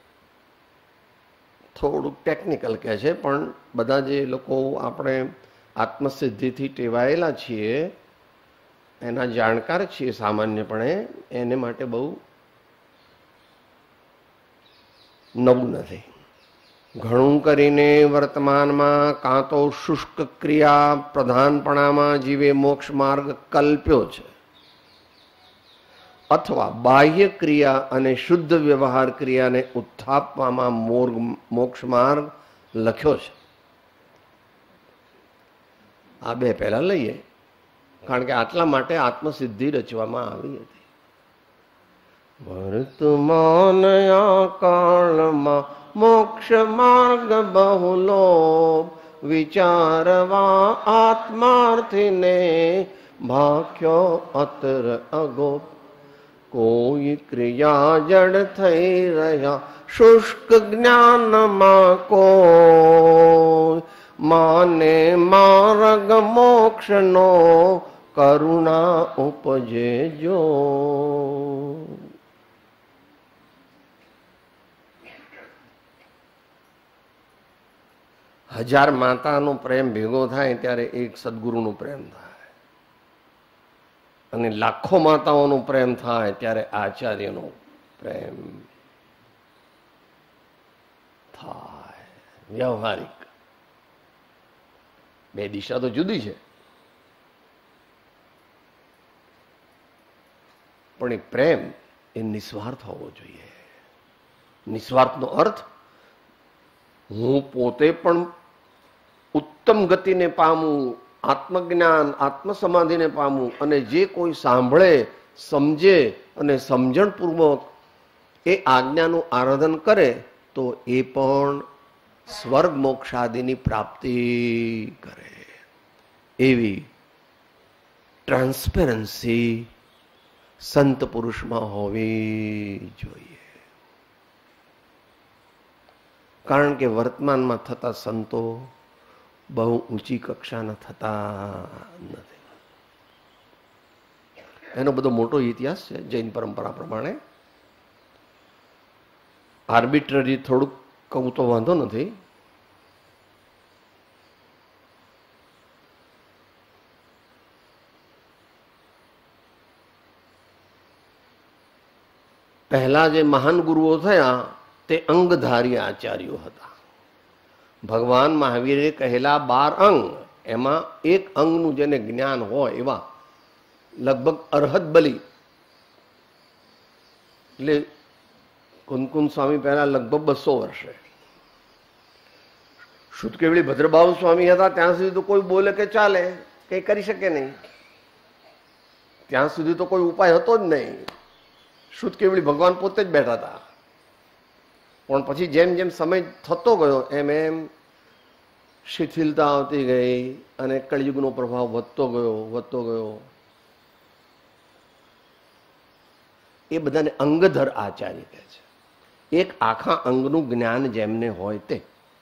થોડુંક ટેકનિકલ કહે છે, પણ બધા જે લોકો આપણે આત્મસિદ્ધિથી ટેવાયેલા છીએ, એના જાણકાર છીએ સામાન્યપણે, એને માટે બહુ નવું નથી. ઘણું કરીને વર્તમાનમાં કાં તો શુષ્ક ક્રિયા પ્રધાનપણામાં જીવે મોક્ષ માર્ગ કલ્પ્યો છે, અથવા બાહ્ય ક્રિયા અને શુદ્ધ વ્યવહાર ક્રિયાને ઉત્થાપવામાં મોક્ષ માર્ગ લખ્યો છે. આ બે પહેલા લઈએ, કારણ કે આટલા માટે આત્મસિદ્ધિ રચવામાં આવી હતી. વર્તમાન આ કાળમાં મોક્ષ માર્ગ બહુલો વિચારવા આત્માર્થીને ભાખ્યો અતર અગોપ. કોઈ ક્રિયા જડ થઈ રહ્યા શુષ્ક જ્ઞાનમાં, કોઈ માને માર્ગ મોક્ષનો કરુણા ઉપજે જો. હજાર માતાનો પ્રેમ ભેગો થાય ત્યારે એક સદગુરુનો પ્રેમ થાય, અને લાખો માતાઓનો પ્રેમ થાય ત્યારે આચાર્યનો પ્રેમ થાય. વ્યવહારિક બે દિશા તો જુદી છે, પણ એ પ્રેમ એ નિસ્વાર્થ હોવો જોઈએ. નિસ્વાર્થનો અર્થ હું પોતે પણ ઉત્તમ ગતિને પામું, આત્મજ્ઞાન, આત્મસમાધિને પામું, અને જે કોઈ સાંભળે, સમજે અને સમજણપૂર્વક એ આજ્ઞાનું આરાધન કરે તો એ પણ સ્વર્ગ મોક્ષાદિની પ્રાપ્તિ કરે. એવી ટ્રાન્સપેરન્સી સંત પુરુષમાં હોવી જોઈએ. કારણ કે વર્તમાનમાં થતા સંતો બહુ ઊંચી કક્ષાના થતા નથી. એનો બધો મોટો ઇતિહાસ છે જૈન પરંપરા પ્રમાણે. આર્બિટ્રરી થોડુંક કહું તો વાંધો નથી. પહેલા જે મહાન ગુરુઓ થયા તે અંગધારી આચાર્યો હતા. ભગવાન મહાવીરે કહેલા બાર અંગ, એમાં એક અંગનું જેને જ્ઞાન હોય એવા લગભગ અરહત બલી એટલે કુનકુન સ્વામી પહેલા લગભગ બસો વર્ષે, શુદ્ધ કેવડી ભદ્રબાહુ સ્વામી હતા ત્યાં સુધી તો કોઈ બોલે કે ચાલે, કઈ કરી શકે નહીં, ત્યાં સુધી તો કોઈ ઉપાય હતો જ નહીં. શુદ્ધ કેવડી ભગવાન પોતે જ બેઠા હતા. પણ પછી જેમ જેમ સમય થતો ગયો એમ એમ શિથિલતા આવતી ગઈ અને કળિયુગનો પ્રભાવ વધતો ગયો વધતો ગયો. એ બધાને અંગધર આચાર્ય કહે છે. એક આખા અંગનું જ્ઞાન જેમને હોય તે.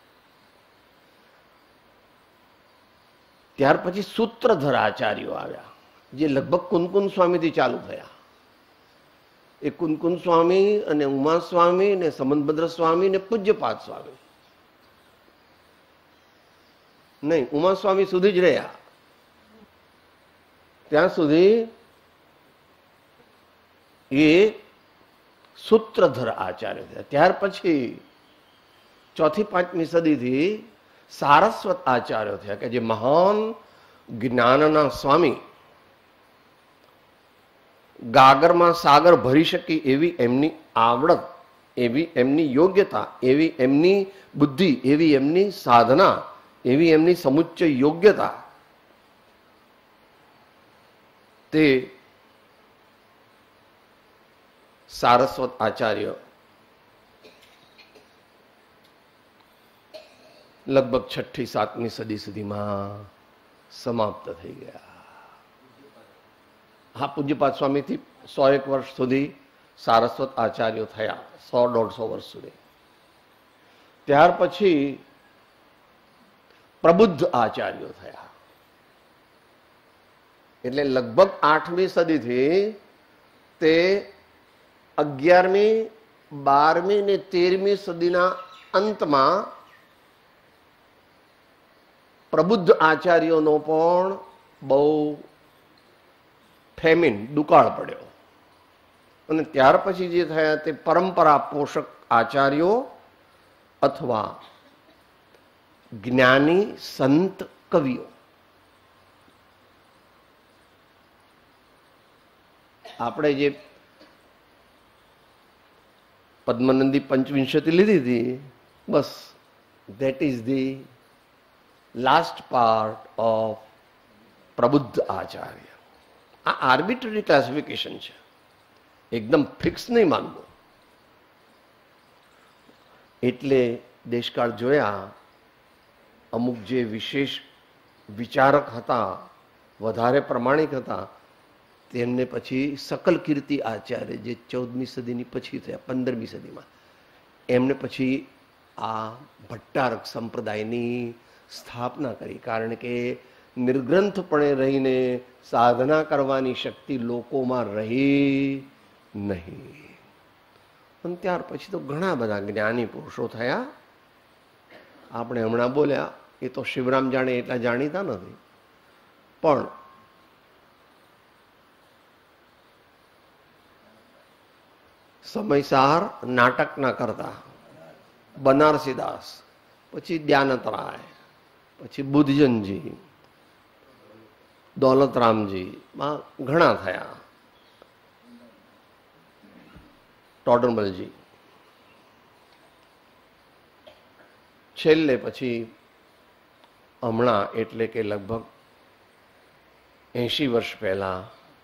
ત્યાર પછી સૂત્રધર આચાર્યો આવ્યા જે લગભગ કુનકુન સ્વામીથી ચાલુ થયા. એ કુનકુન સ્વામી અને ઉમા સ્વામી ને સમંતભદ્ર સ્વામી ને પૂજ્યપાદ સ્વામી નહીં, ઉમા સ્વામી સુધી જ રહ્યા. ત્યાં સુધી એ સૂત્રધર આચાર્ય થયા. ત્યાર પછી ચોથી પાંચમી સદીથી સારસ્વત આચાર્યો થયા કે જે મહાન જ્ઞાનના સ્વામી, ગાગરમાં સાગર ભરી શકી એવી એમની આવડત, એવી એમની યોગ્યતા, એવી એમની બુદ્ધિ, એવી એમની સાધના, એવી એમની સમુચ્ચય યોગ્યતા, તે સારસ્વત આચાર્ય લગભગ છઠ્ઠી સાતમી સદી સુધીમાં સમાપ્ત થઈ ગયા. હા, પૂજ્યપાદ સ્વામીથી સો એક વર્ષ સુધી સારસ્વત આચાર્યો થયા, સો દોઢસો વર્ષ સુધી. ત્યાર પછી પ્રબુદ્ધ આચાર્યો થયા. એટલે લગભગ આઠમી સદીથી તે અગિયારમી, બારમી ને તેરમી સદીના અંતમાં પ્રબુદ્ધ આચાર્યોનો પણ બહુ ફેમિન, દુકાળ પડ્યો. અને ત્યાર પછી જે થયા તે પરંપરા પોષક આચાર્યો અથવા જ્ઞાની સંત કવિઓ. આપણે જે પદ્મનંદી પંચવિંશતિ લીધી હતી, બસ that is the last part of પ્રબુદ્ધ આચાર્ય. આ આર્બિટ્રરી ક્લાસિફિકેશન છે, એકદમ ફિક્સ નહીં માનવું. એટલે દેશકાળ જોયા, અમુક જે વિશેષ વિચારક હતા, વધારે પ્રમાણિક હતા, તેમને પછી સકલ કીર્તિ આચાર્ય જે ચૌદમી સદીની પછી થયા, પંદરમી સદીમાં, એમને પછી આ ભટ્ટારક સંપ્રદાયની સ્થાપના કરી. કારણ કે નિર્ગ્રંથપણે રહીને સાધના કરવાની શક્તિ લોકોમાં રહી નહીં. અને ત્યાર પછી તો ઘણા બધા જ્ઞાની પુરુષો થયા. આપણે હમણાં બોલ્યા એ તો શિવરામ જાણે એટલા જાણીતા નથી, પણ સમયસાર નાટક ના કરતા બનારસીદાસ, પછી દયાનતરાય, પછી બુદ્ધજનજી, દોલતરામજી, ઘણા થયા, ટોડરમલજી. છેલ્લે પછી હમણાં એટલે કે લગભગ એંશી વર્ષ પહેલા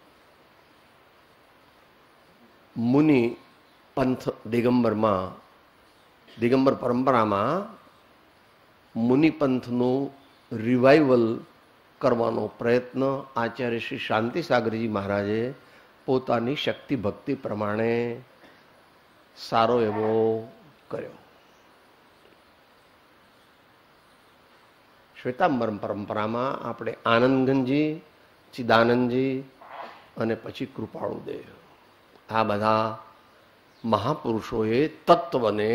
મુનિ પંથ દિગંબરમાં, દિગંબર પરંપરામાં મુનિ પંથનું રિવાઇવલ કરવાનો પ્રયત્ન આચાર્ય શ્રી શાંતિસાગરજી મહારાજે પોતાની શક્તિ ભક્તિ પ્રમાણે સારો એવો કર્યો. શ્વેતાંબર પરંપરામાં આપણે આનંદગંજી, ચિદાનંદજી અને પછી કૃપાળુદેવ, આ બધા મહાપુરુષોએ તત્વને,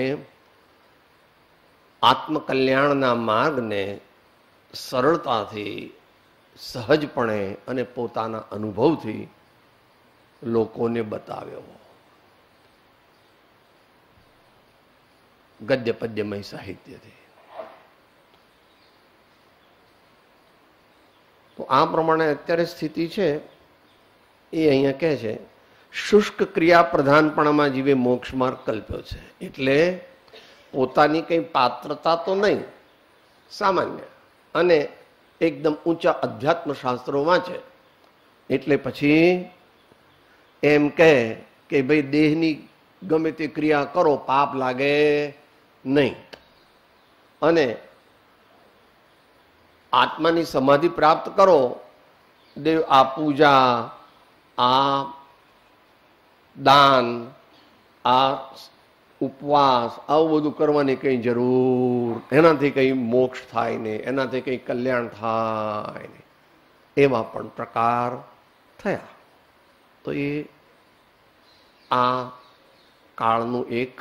આત્મકલ્યાણના માર્ગને સરળતાથી, સહજપણે અને પોતાના અનુભવથી લોકોને બતાવ્યો. ગદ્ય પદ્યમય સાહિત્યથી. તો આ પ્રમાણે અત્યારે સ્થિતિ છે. એ અહીંયા કહે છે શુષ્ક ક્રિયા પ્રધાનપણામાં જીવે મોક્ષ માર્ગ કલ્પ્યો છે. એટલે પોતાની કંઈ પાત્રતા તો નહીં, સામાન્ય, અને એકદમ ઊંચા અધ્યાત્મ શાસ્ત્રો વાંચે એટલે પછી એમ કહે કે ભાઈ દેહની ગમે તે ક્રિયા કરો પાપ લાગે નહીં, અને આત્માની સમાધિ પ્રાપ્ત કરો, દેવ આ પૂજા, આ દાન, આ ઉપવાસ, આવું બધું કરવાની કઈ જરૂર, એનાથી કઈ મોક્ષ થાય ને, એનાથી કઈ કલ્યાણ થાય ને, એવા પણ પ્રકાર થયા. તો એ આ કાળનું એક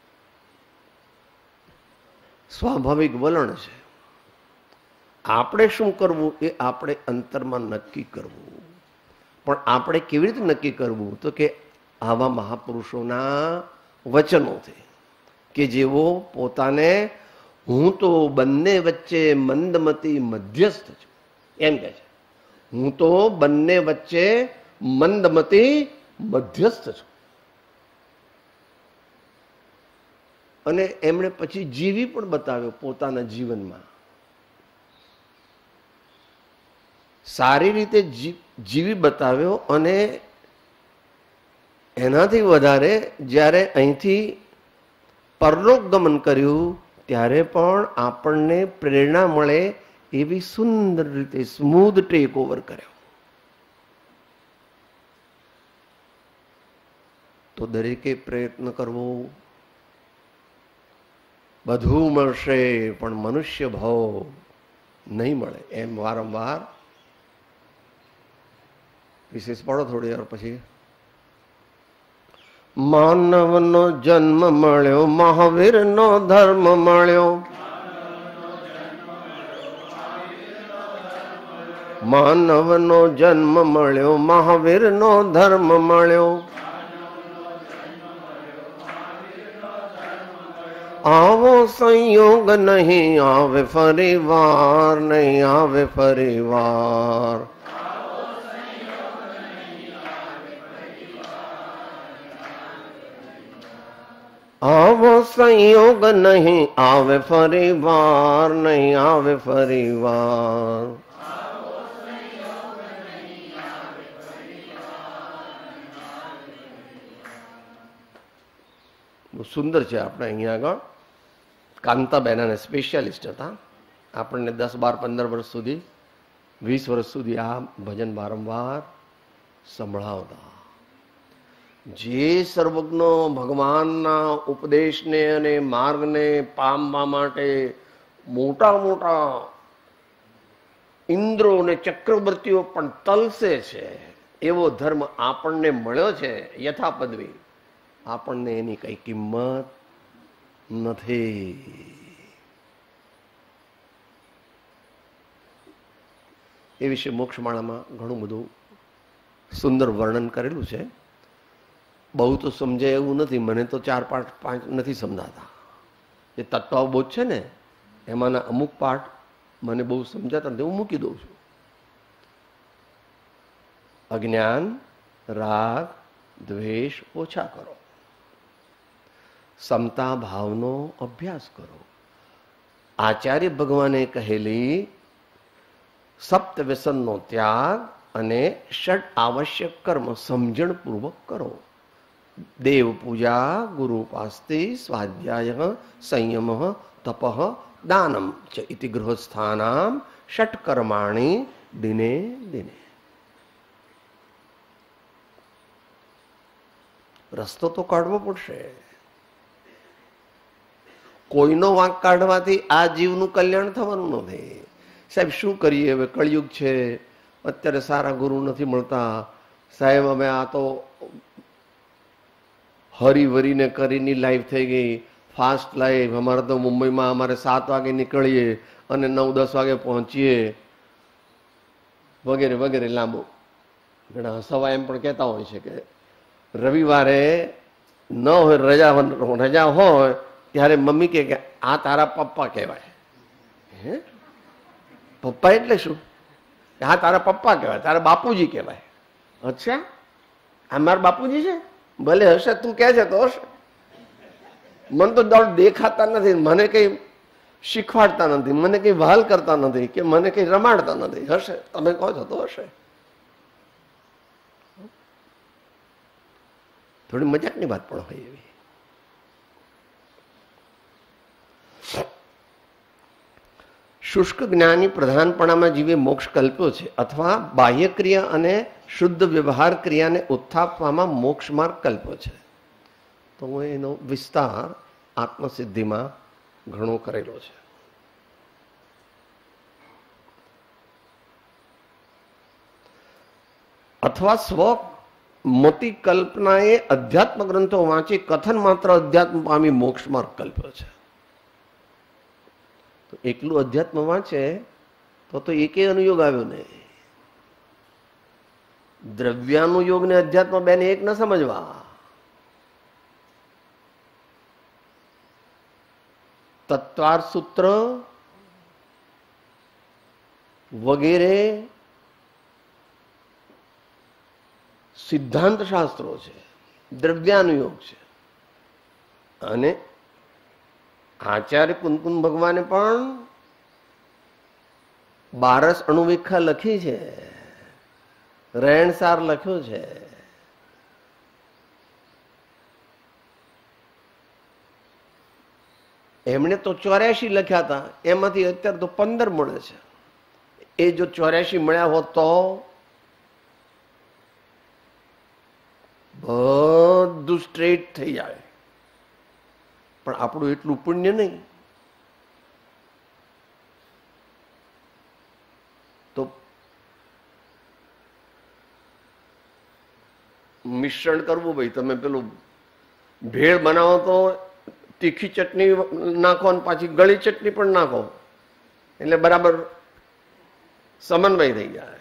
સ્વાભાવિક વલણ છે. આપણે શું કરવું એ આપણે અંતરમાં નક્કી કરવું. પણ આપણે કેવી રીતે નક્કી કરવું? તો કે આવા મહાપુરુષોના વચનોથી, કે જેઓ પોતાને હું તો બંને વચ્ચે મંદમતી મધ્યસ્થ છું એમ કહે છે. હું તો બંને વચ્ચે મંદમતી મધ્યસ્થ છું. અને એમણે પછી જીવી પણ બતાવ્યો પોતાના જીવનમાં. સારી રીતે જીવી બતાવ્યો. અને એનાથી વધારે જ્યારે અહીંથી પરલોક ગમન કર્યું ત્યારે પણ આપણને પ્રેરણા મળે એવી સુંદર રીતે સ્મૂધ ટેક ઓવર કર્યો. તો દરેકે પ્રયત્ન કરવો. બધું મળશે પણ મનુષ્ય ભાવ નહીં મળે એમ વારંવાર વિશેષ પડો થોડી વાર પછી. માનવનો જન્મ મળ્યો, મહાવીરનો ધર્મ મળ્યો. માનવનો જન્મ મળ્યો, મહાવીરનો ધર્મ મળ્યો. આવો સંયોગ નહીં આવે ફરી વાર, નહીં આવે ફરી વાર. આવો સંયોગ નહીં આવે ફરી વાર, નહીં આવે ફરી વાર. બહુ સુંદર છે. આપણે અહીંયા આગળ કાંતાબેન અને સ્પેશિયાલિસ્ટ હતા. આપણને દસ બાર પંદર વર્ષ સુધી, વીસ વર્ષ સુધી આ ભજન વારંવાર સંભળાવતા. જે સર્વજ્ઞ ભગવાનના ઉપદેશને અને માર્ગને પામવા માટે મોટા મોટા ઇન્દ્રો અને ચક્રવર્તીઓ પણ તલસે છે, એવો ધર્મ આપણને મળ્યો છે યથા પદવી. આપણને એની કઈ કિંમત નથી. એ વિશે મોક્ષમાળામાં ઘણું બધું સુંદર વર્ણન કરેલું છે. બહુ તો સમજાય એવું નથી. મને તો ચાર પાઠ પાંચ નથી સમજાતા. એ તત્વબોધ છે ને, એમાંના અમુક પાઠ મને બહુ સમજાતા નથી, હું મૂકી દઉં છું. અજ્ઞાન, રાગ, દ્વેષ ઓછા કરો. સમતા ભાવનો અભ્યાસ કરો. આચાર્ય ભગવાને કહેલી સપ્ત વ્યસનનો ત્યાગ અને ષડ આવશ્યક કર્મ સમજણપૂર્વક કરો. દેવ પૂજા, ગુરુપાસ્તિ, સ્વાધ્યાય, સંયમ, તપ, દાનમ ચ ઇતિ ગૃહસ્થાનામ ષટ કર્માણી દિને દિને. રસ્તો તો કાઢવો પડશે. કોઈનો વાંક કાઢવાથી આ જીવનું કલ્યાણ થવાનું નથી. સાહેબ શું કરીએ, હવે કળિયુગ છે, અત્યારે સારા ગુરુ નથી મળતા. સાહેબ અમે આ તો હરીવરીને કરીને લાઈફ થઈ ગઈ, ફાસ્ટ લાઈફ. અમારે તો મુંબઈમાં અમારે સાત વાગે નીકળીએ અને નવ દસ વાગે પહોંચીએ, વગેરે વગેરે લાંબુ. ઘણા સવા એમ પણ કહેતા હોય છે કે રવિવારે ન હોય, રજા રજા હોય ત્યારે મમ્મી કહે કે આ તારા પપ્પા કહેવાય. હે, પપ્પા એટલે શું? હા તારા પપ્પા કહેવાય, તારા બાપુજી કહેવાય. અચ્છા, આ મારા બાપુજી છે, ભલે હશે, તું કહે છે તો હશે. મને તો દળ દેખાતા નથી, મને કઈ શીખવાડતા નથી, મને કઈ વહાલ કરતા નથી, કે મને કઈ રમાડતા નથી. હશે, તમે કહો છો તો હશે. થોડી મજાકની વાત પણ હોય એવી. શુષ્ક જ્ઞાની પ્રધાનપણામાં જીવે મોક્ષ કલ્પ્યો છે, અથવા બાહ્ય ક્રિયા અને શુદ્ધ વ્યવહાર ક્રિયાને ઉત્થાપવામાં મોક્ષ માર્ગ કલ્પ્યો છે. તો હું એનો વિસ્તાર આત્મસિદ્ધિમાં ઘણો કરેલો છે. અથવા સ્વ મોટી કલ્પનાએ અધ્યાત્મ ગ્રંથો વાંચી કથન માત્ર અધ્યાત્મ પામી મોક્ષ માર્ગ કલ્પ્યો છે. તો એકલું અધ્યાત્મ વાંચે તો તો એકે અનુયોગ આવ્યો નહીં. દ્રવ્યાનુયોગ ને અધ્યાત્મ બેન એક ન સમજવા. તત્વાર સૂત્ર વગેરે સિદ્ધાંત શાસ્ત્રો છે, દ્રવ્યાનુયોગ છે. અને આચાર્ય કુંકુમ ભગવાને પણ બારસ અણુવિખા લખી છે, રહેણસાર લખ્યો છે. એમણે તો ચોર્યાસી લખ્યા હતા, એમાંથી અત્યારે તો પંદર મળે છે. એ જો ચોર્યાસી મળ્યા હોત તો બધું સ્ટ્રેટ થઈ જાય. પણ આપણું એટલું પુણ્ય નહીં. તો મિશ્રણ કરવું ભાઈ, તમે પેલું ભેળ બનાવો તો તીખી ચટણી નાખો અને પાછી ગળી ચટણી પણ નાખો, એટલે બરાબર સમન્વય થઈ જાય.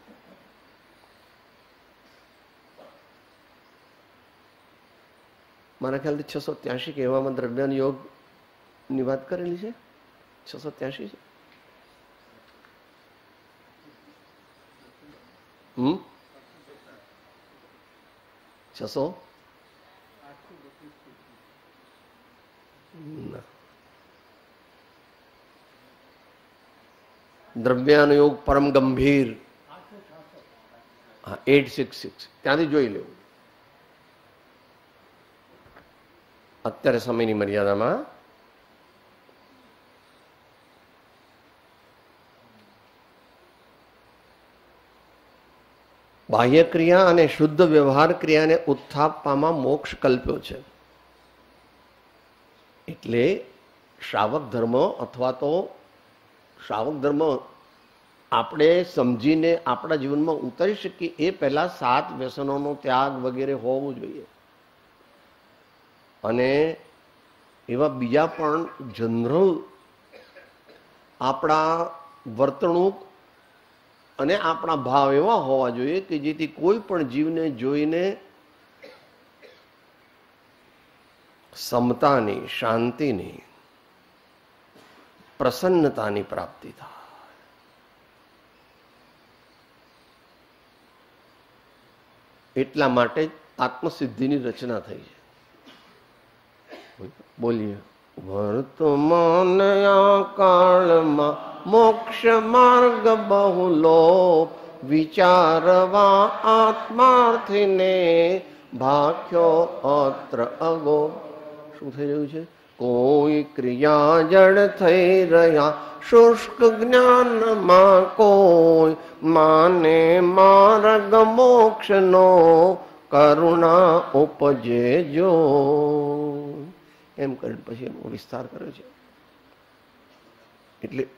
મારા ખ્યાલથી છસો ત્યાસી કે એવામાં દ્રવ્યાન યોગ ની વાત કરેલી છે. છસો ત્યાસી છે. હમ છસો દ્રવ્યાનુયોગ પરમ ગંભીર, હા એટ સિક્સ સિક્સ ત્યાંથી જોઈ લેવું. અત્યારે સમયની મર્યાદામાં બાહ્ય ક્રિયા અને શુદ્ધ વ્યવહાર ક્રિયાને ઉત્થાપવામાં મોક્ષ કલ્પ્યો છે. એટલે શ્રાવક ધર્મ અથવા તો શ્રાવક ધર્મ આપણે સમજીને આપણા જીવનમાં ઉતારી શકીએ એ પહેલા સાત વ્યસનોનો ત્યાગ વગેરે હોવું જોઈએ. અને એવા બીજા પણ જનરલ આપણા વર્તણૂક અને આપણા ભાવ એવા હોવા જોઈએ કે જેથી કોઈ પણ જીવને જોઈને સમતાની, શાંતિની, પ્રસન્નતાની પ્રાપ્તિ થાય. એટલા માટે જ આત્મસિદ્ધિની રચના થઈ છે. બોલીએ વર્તમાન આ કાળમાં મોક્ષ માર્ગ બહુલો વિચારવા આત્માર્થીને ભાખ્યો અત્ર અગો. શું થઈ રહ્યું છે? કોઈ ક્રિયા જડ થઈ રહ્યા શુષ્ક જ્ઞાનમાં, કોઈ માને માર્ગ મોક્ષનો કરુણા ઉપજે જો. એમ કરીને પછી એનો વિસ્તાર કર્યો છે. એટલે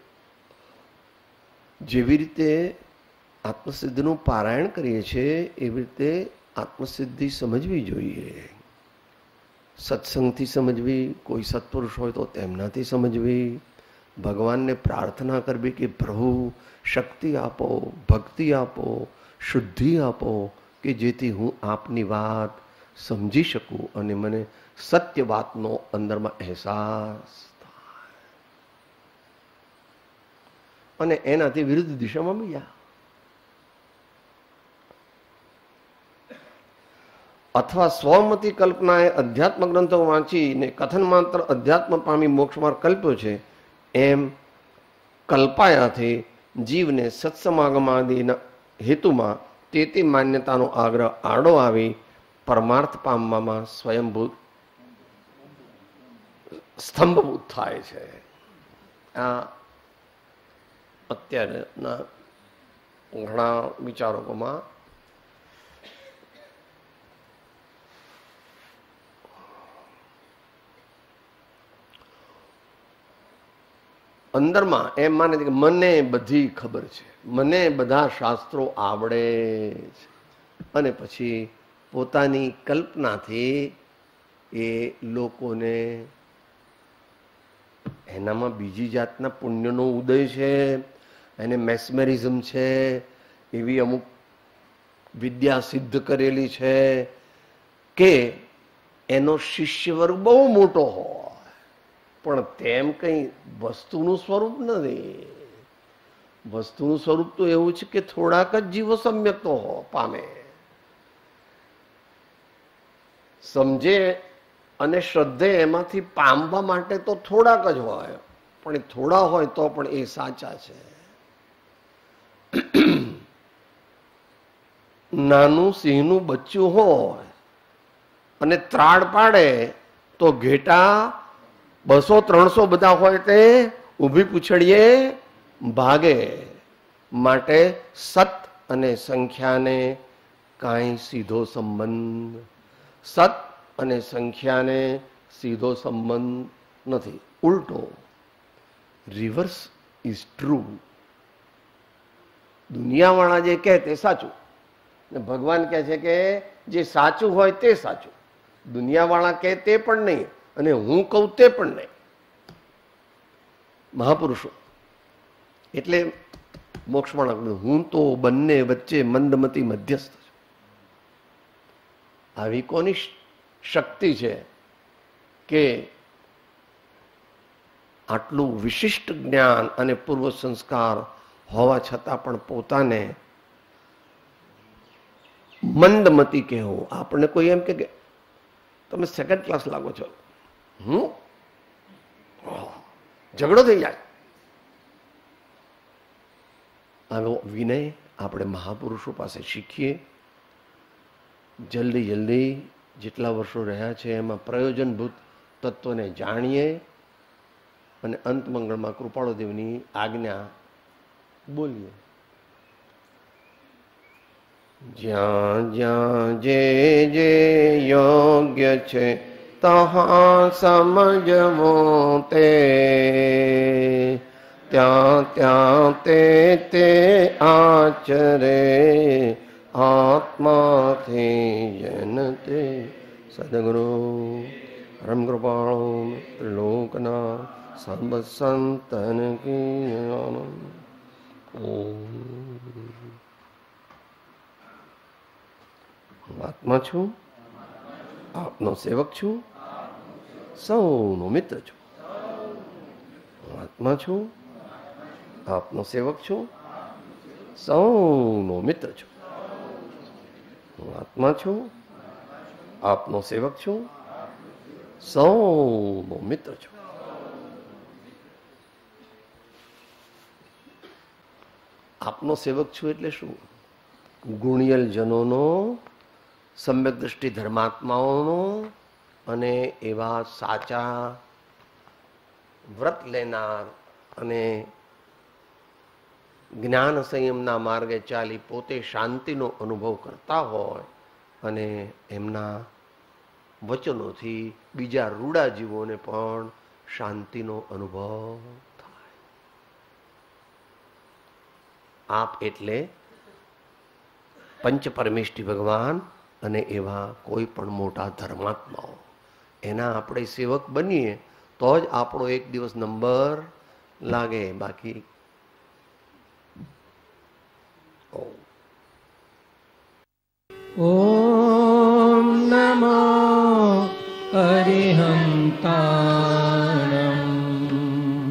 જેવી રીતે આત્મસિદ્ધિનું પારાયણ કરીએ છીએ એવી રીતે આત્મસિદ્ધિ સમજવી જોઈએ. સત્સંગથી સમજવી, કોઈ સત્પુરુષ હોય તો તેમનાથી સમજવી, ભગવાનને પ્રાર્થના કરવી કે પ્રભુ શક્તિ આપો, ભક્તિ આપો, શુદ્ધિ આપો, કે જેથી હું આપની વાત સમજી શકું અને મને સત્ય વાતનો અંદરમાં અહેસાસ થાય. અને એનાથી વિરુદ્ધ દિશામાં બીજા. અથવા સ્વમતી કલ્પનાએ અધ્યાત્મ ગ્રંથો વાંચીને કથન માત્ર અધ્યાત્મ પામી મોક્ષ માર્ગ કલ્પ્યો છે એમ કલ્પાયાથી જીવને સત્સમાગમાદિના હેતુમાં તે તે માન્યતાનો આગ્રહ આડો આવી પરમાર્થ પામવામાં સ્વયંભૂત સ્તંભભૂત થાય છે. આ અત્યારના ઘણા વિચારકોમાં અંદરમાં એમ માને છે કે મને બધી ખબર છે, મને બધા શાસ્ત્રો આવડે છે, અને પછી પોતાની કલ્પનાથી એ લોકોને એનામાં બીજી જાતના પુણ્યનો ઉદય છે, એને મેસ્મેરિઝમ છે, એવી અમુક વિદ્યા સિદ્ધ કરેલી છે કે એનો શિષ્ય વર્ગ બહુ મોટો હોય, પણ તેમ કઈ વસ્તુનું સ્વરૂપ નથી. વસ્તુનું સ્વરૂપ તો એવું છે કે થોડાક જ જીવો સમ્યક તો પામે, સમજે અને શ્રદ્ધે એમાંથી પામવા માટે તો થોડાક જ હોય, પણ એ થોડા હોય તો પણ એ સાચા છે. નાનું સિંહનું બચ્ચું હોય અને ત્રાડ પાડે તો ઘેટા બસો ત્રણસો બધા હોય તે ઊભી પૂછડીએ ભાગે. માટે સત અને સંખ્યાને કાંઈ સીધો સંબંધ સત અને સંખ્યાને સીધો સંબંધ નથી. ઉલટો રિવર્સ ઇઝ ટ્રુ. દુનિયાવાળા જે કહે તે સાચું, ને ભગવાન કહે છે કે જે સાચું હોય તે સાચું. દુનિયાવાળા કહે તે પણ નહીં અને હું કહું તે પણ નહીં. મહાપુરુષો એટલે મોક્ષમાં હું તો બંને વચ્ચે મંદમતી મધ્યસ્થ છું. આવી કોની શક્તિ છે કે આટલું વિશિષ્ટ જ્ઞાન અને પૂર્વ સંસ્કાર હોવા છતાં પણ પોતાને મંદમતી કહેવું? આપણને કોઈ એમ કે તમે સેકન્ડ ક્લાસ લાગો છો, હું ઝઘડો થઈ જાય. આવો વિનય આપણે મહાપુરુષો પાસે શીખીએ. જલ્દી જલ્દી જેટલા વર્ષો રહ્યા છે એમાં પ્રયોજનભૂત તત્વને જાણીએ અને અંત મંગળમાં કૃપાળુદેવની આજ્ઞા બોલીએ. જ્યાં જ્યાં જે જે યોગ્ય છે તહાં સમજવો તે, ત્યાં ત્યાં તે તે આચરે આત્માથી જનતે. સદગુરુ પરમ કૃપાળુ ત્રિલોકના સર્વ સંતન કી ઓમ. હું આત્મા છું, આપનો સેવક છું, સૌનો મિત્ર છું. હું આત્મા છું, આપનો સેવક છું, સૌનો મિત્ર છું. હું આત્મા છું, આપનો સેવક છું, સૌનો મિત્ર છું. આપનો સેવક છું એટલે શું? ગુણિયલ જનોનો, સમ્યક દ્રષ્ટિ ધર્માત્માઓનો અને એવા સાચા વ્રત લેનાર અને જ્ઞાન સંયમના માર્ગે ચાલી પોતે શાંતિનો અનુભવ કરતા હોય અને એમના વચનોથી બીજા રૂડા જીવોને પણ શાંતિનો અનુભવ થાય. આપ એટલે પંચ પરમેષ્ઠી ભગવાન અને એવા કોઈ પણ મોટા ધર્માત્માઓ, એના આપણે સેવક બનીએ તો જ આપણો એક દિવસ નંબર લાગે. બાકી ઓમ નમો અરિહંતાણમ.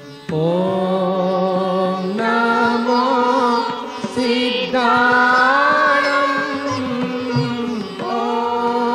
ઓમ નમો સિદ્ધાણમ. ઓમ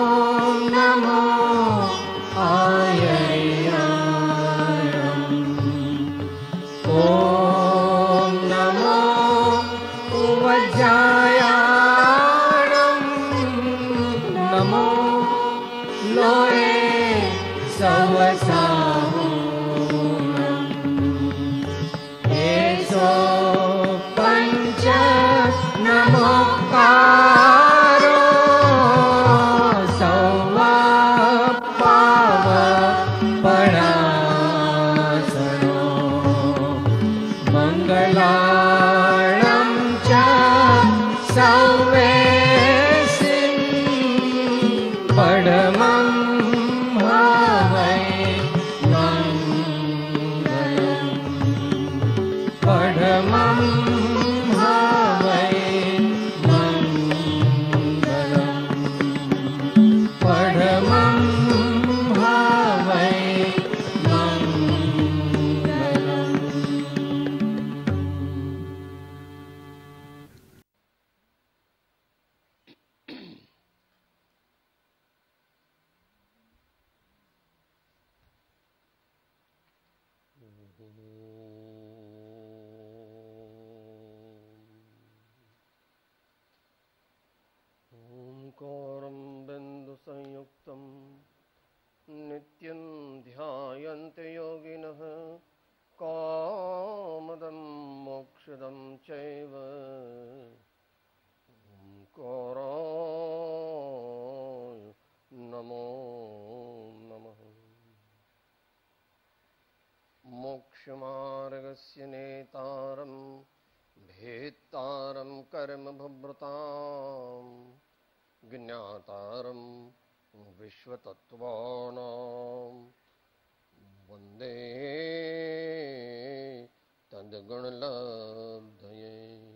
परमं हवै मङ्गलम् परमं हवै मङ्गलम् परमं हवै मङ्गलम्। ओंकारं बिन्दुसंयुक्तं नित्यं ध्यायन्ते योगिनः कामदं मोक्षदं चैव ओंकाराय नमो नमः। मोक्षमार्गस्य नेतारं भेत्तारं कर्मभृतां ज्ञातारं विश्वतत्त्वानां वन्दे तद्गुणलब्धये।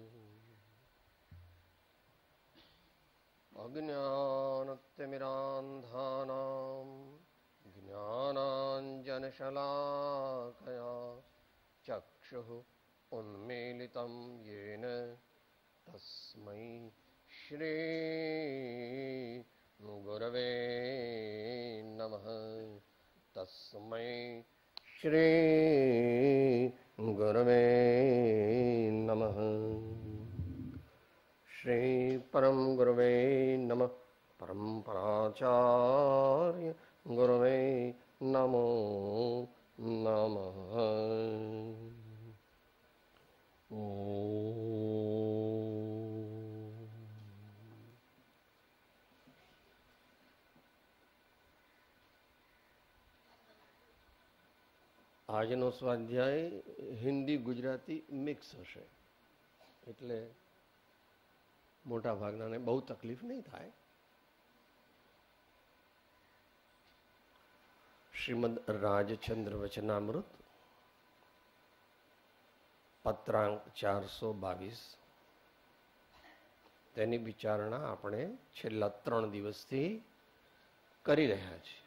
अज्ञानतिमिरान्धानां ज्ञानाञ्जनशलाकया चक्षुः उन्मीलितं येन तस्मै श्री गुरवे नमः। तस्मै श्री गुरवे नमः। श्री परम गुरवे नमः। परम्पराचार्य गुरवे नमो नमः। આજનો સ્વાધ્યાય હિન્દી ગુજરાતી મિક્સ હશે એટલે મોટા ભાગનાને બહુ તકલીફ નહીં થાય. શ્રીમદ રાજચંદ્ર વચનામૃત પત્રાંક ચારસો બાવીસ તેની વિચારણા આપણે છેલ્લા ત્રણ દિવસથી કરી રહ્યા છીએ.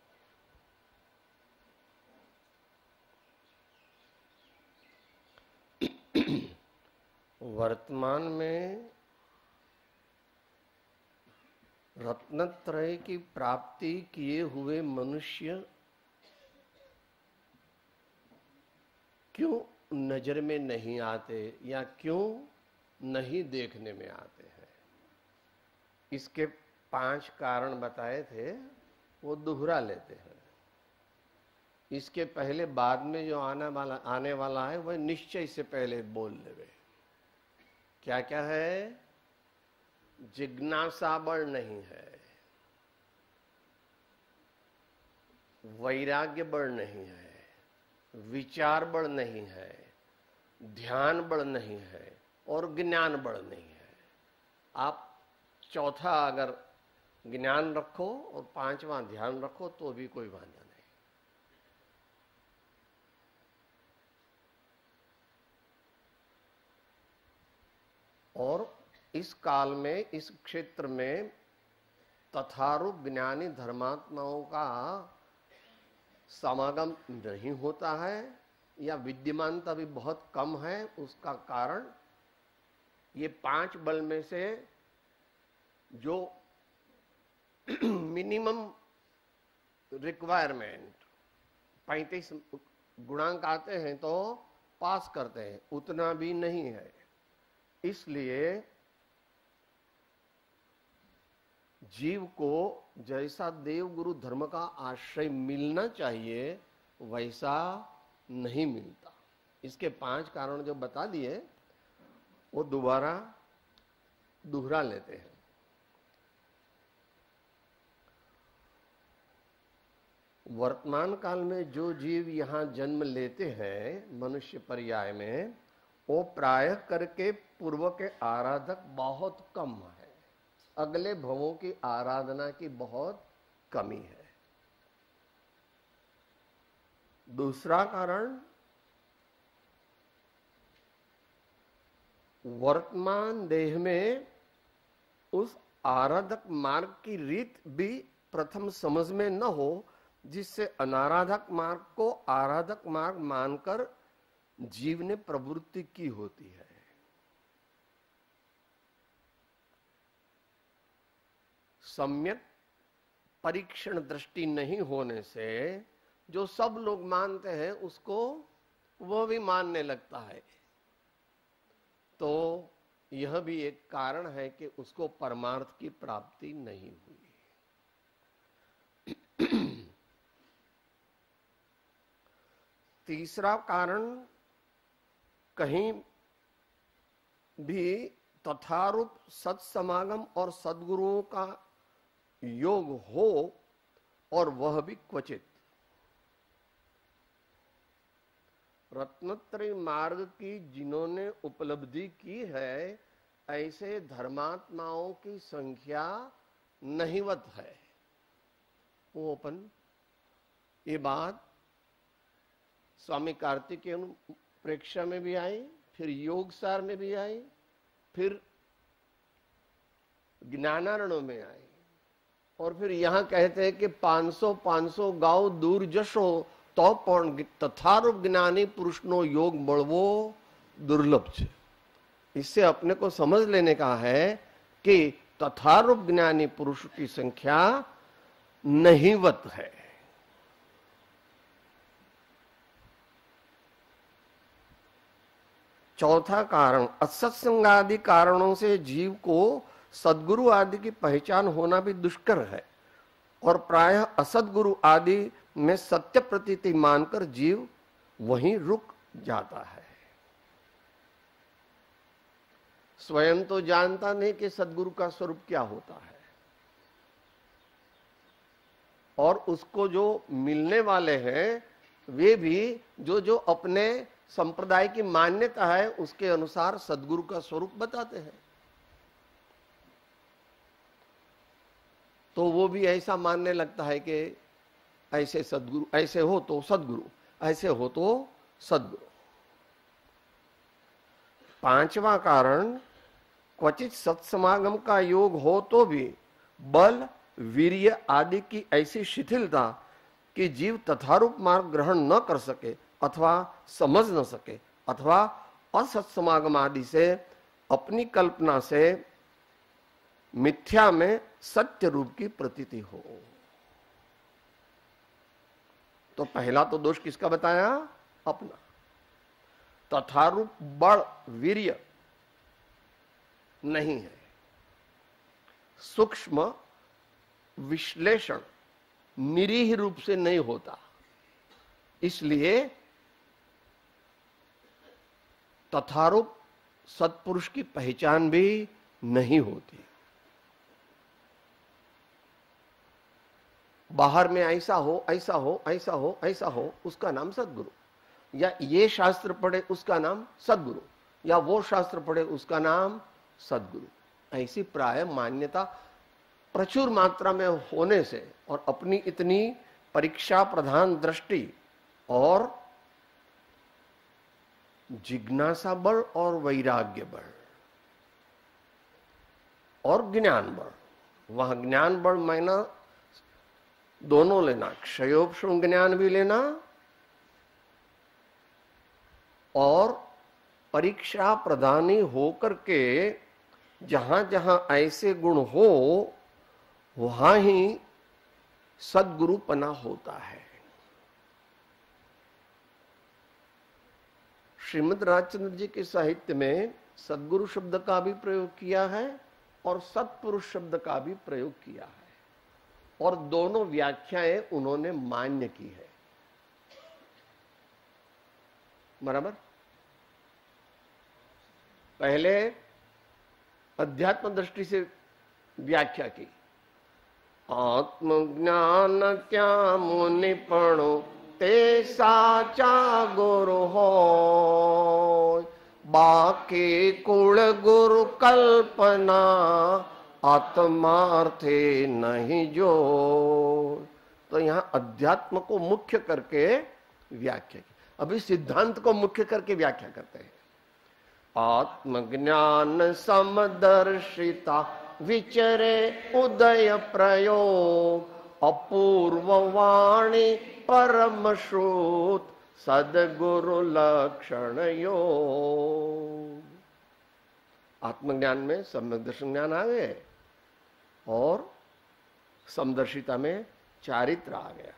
वर्तमान में रत्नत्रय की प्राप्ति किए हुए मनुष्य क्यों नजर में नहीं आते या क्यों नहीं देखने में आते हैं, इसके पांच कारण बताए थे, वो दोहरा लेते हैं. इसके पहले बाद में जो आने वाला आने वाला है वह निश्चय से पहले बोल लेवे. क्या क्या है? जिज्ञासा बल नहीं है, वैराग्य बल नहीं है, विचार बल नहीं है, ध्यान बल नहीं है और ज्ञान बल नहीं है. आप चौथा अगर ज्ञान रखो और पांचवा ध्यान रखो तो भी कोई वांधा नहीं. और इस काल में इस क्षेत्र में तथारूप ज्ञानी धर्मात्माओं का समागम नहीं होता है या विद्यमानता भी बहुत कम है. उसका कारण ये पांच बल में से जो मिनिमम रिक्वायरमेंट पैंतीस गुणांक आते हैं तो पास करते हैं, उतना भी नहीं है. इसलिए जीव को जैसा देव गुरु धर्म का आश्रय मिलना चाहिए वैसा नहीं मिलता. इसके पांच कारण जो बता दिए वो दोबारा दोहरा लेते हैं. वर्तमान काल में जो जीव यहाँ जन्म लेते हैं मनुष्य पर्याय में, वो प्रायः करके पूर्व के आराधक बहुत कम है. अगले भवों की आराधना की बहुत कमी है। दूसरा कारण, वर्तमान देह में उस आराधक मार्ग की रीत भी प्रथम समझ में न हो, जिससे अनाराधक मार्ग को आराधक मार्ग मानकर जीव ने प्रवृत्ति की होती है। सम्यक परीक्षण दृष्टि नहीं होने से जो सब लोग मानते हैं उसको वह भी मानने लगता है, तो यह भी एक कारण है कि उसको परमार्थ की प्राप्ति नहीं हुई। तीसरा कारण, कहीं भी तथारूप सत्समागम और सद्गुरुओं का योग हो और वह भी क्वचित। रत्नत्रयी मार्ग की जिन्होंने उपलब्धि की है, ऐसे धर्मात्माओं की संख्या नहीवत है। वो अपन ये बात स्वामी कार्तिकेयन प्रेक्षा में भी आई, फिर योगसार में भी आई, फिर ज्ञानारणों में आई, और फिर यहां कहते हैं कि पांच सौ पांच सौ गांव दूर जशो तो पण तथारूप ज्ञानी पुरुष नो योग बळवो दुर्लभ है। इससे अपने को समझ लेने का है कि तथारूप ज्ञानी पुरुष की संख्या नहीवत है। चौथा कारण, असत्संग आदि कारणों से जीव को सद्गुरु आदि की पहचान होना भी दुष्कर है, और प्रायः असद्गुरु आदि में सत्य प्रतीति मानकर जीव वहीं रुक जाता है। स्वयं तो जानता नहीं कि सद्गुरु का स्वरूप क्या होता है, और उसको जो मिलने वाले हैं वे भी जो जो अपने संप्रदाय की मान्यता है उसके अनुसार सद्गुरु का स्वरूप बताते हैं। तो वो भी ऐसा मानने लगता है कि ऐसे सद्गुरु, ऐसे हो तो सद्गुरु, ऐसे हो तो सद्गुरु। पांचवा कारण, क्वचित सत्समागम का योग हो तो भी बल वीर्य आदि की ऐसी शिथिलता कि जीव तथारूप मार्ग ग्रहण न कर सके अथवा समझ न सके, अथवा असत्समागम आदि से अपनी कल्पना से मिथ्या में सत्य रूप की प्रतीति हो। तो पहला तो दोष किसका बताया? अपना। तथारूप बल वीर्य नहीं है, सूक्ष्म विश्लेषण निरीह रूप से नहीं होता, इसलिए तथारूप सत्पुरुष की पहचान भी नहीं होती। बाहर में ऐसा हो ऐसा हो ऐसा हो ऐसा हो उसका नाम सद्गुरु, या ये शास्त्र पढ़े उसका नाम सद्गुरु, या वो शास्त्र पढ़े उसका नाम सद्गुरु, ऐसी प्राय मान्यता प्रचुर मात्रा में होने से और अपनी इतनी परीक्षा प्रधान दृष्टि और जिज्ञासा बल और वैराग्य बल और ज्ञान बल, वह ज्ञान बल मायना दोनों लेना, क्षयोपशम ज्ञान भी लेना और परीक्षा प्रधानी होकर के जहां जहां ऐसे गुण हो वहां ही सद्गुरुपना होता है। श्रीमद् राजचंद्र जी के साहित्य में सद्गुरु शब्द का भी प्रयोग किया है और सत्पुरुष शब्द का भी प्रयोग किया है, और दोनों व्याख्याएं उन्होंने मान्य की है। बराबर। पहले अध्यात्म दृष्टि से व्याख्या की, आत्मज्ञान क्या मुनि पणो ते साचा गुरु हो, बाकी कुल गुरु कल्पना आत्मार्थे नहीं जो। तो यहां अध्यात्म को मुख्य करके व्याख्या की। अभी सिद्धांत को मुख्य करके व्याख्या करते हैं। आत्मज्ञान समदर्शिता विचरे उदय प्रयोग, अपूर्व वाणी परम श्रुत सदगुरु लक्षण योग। आत्मज्ञान में सम्यक दर्शन ज्ञान आ गए और समदर्शिता में चारित्र आ गया।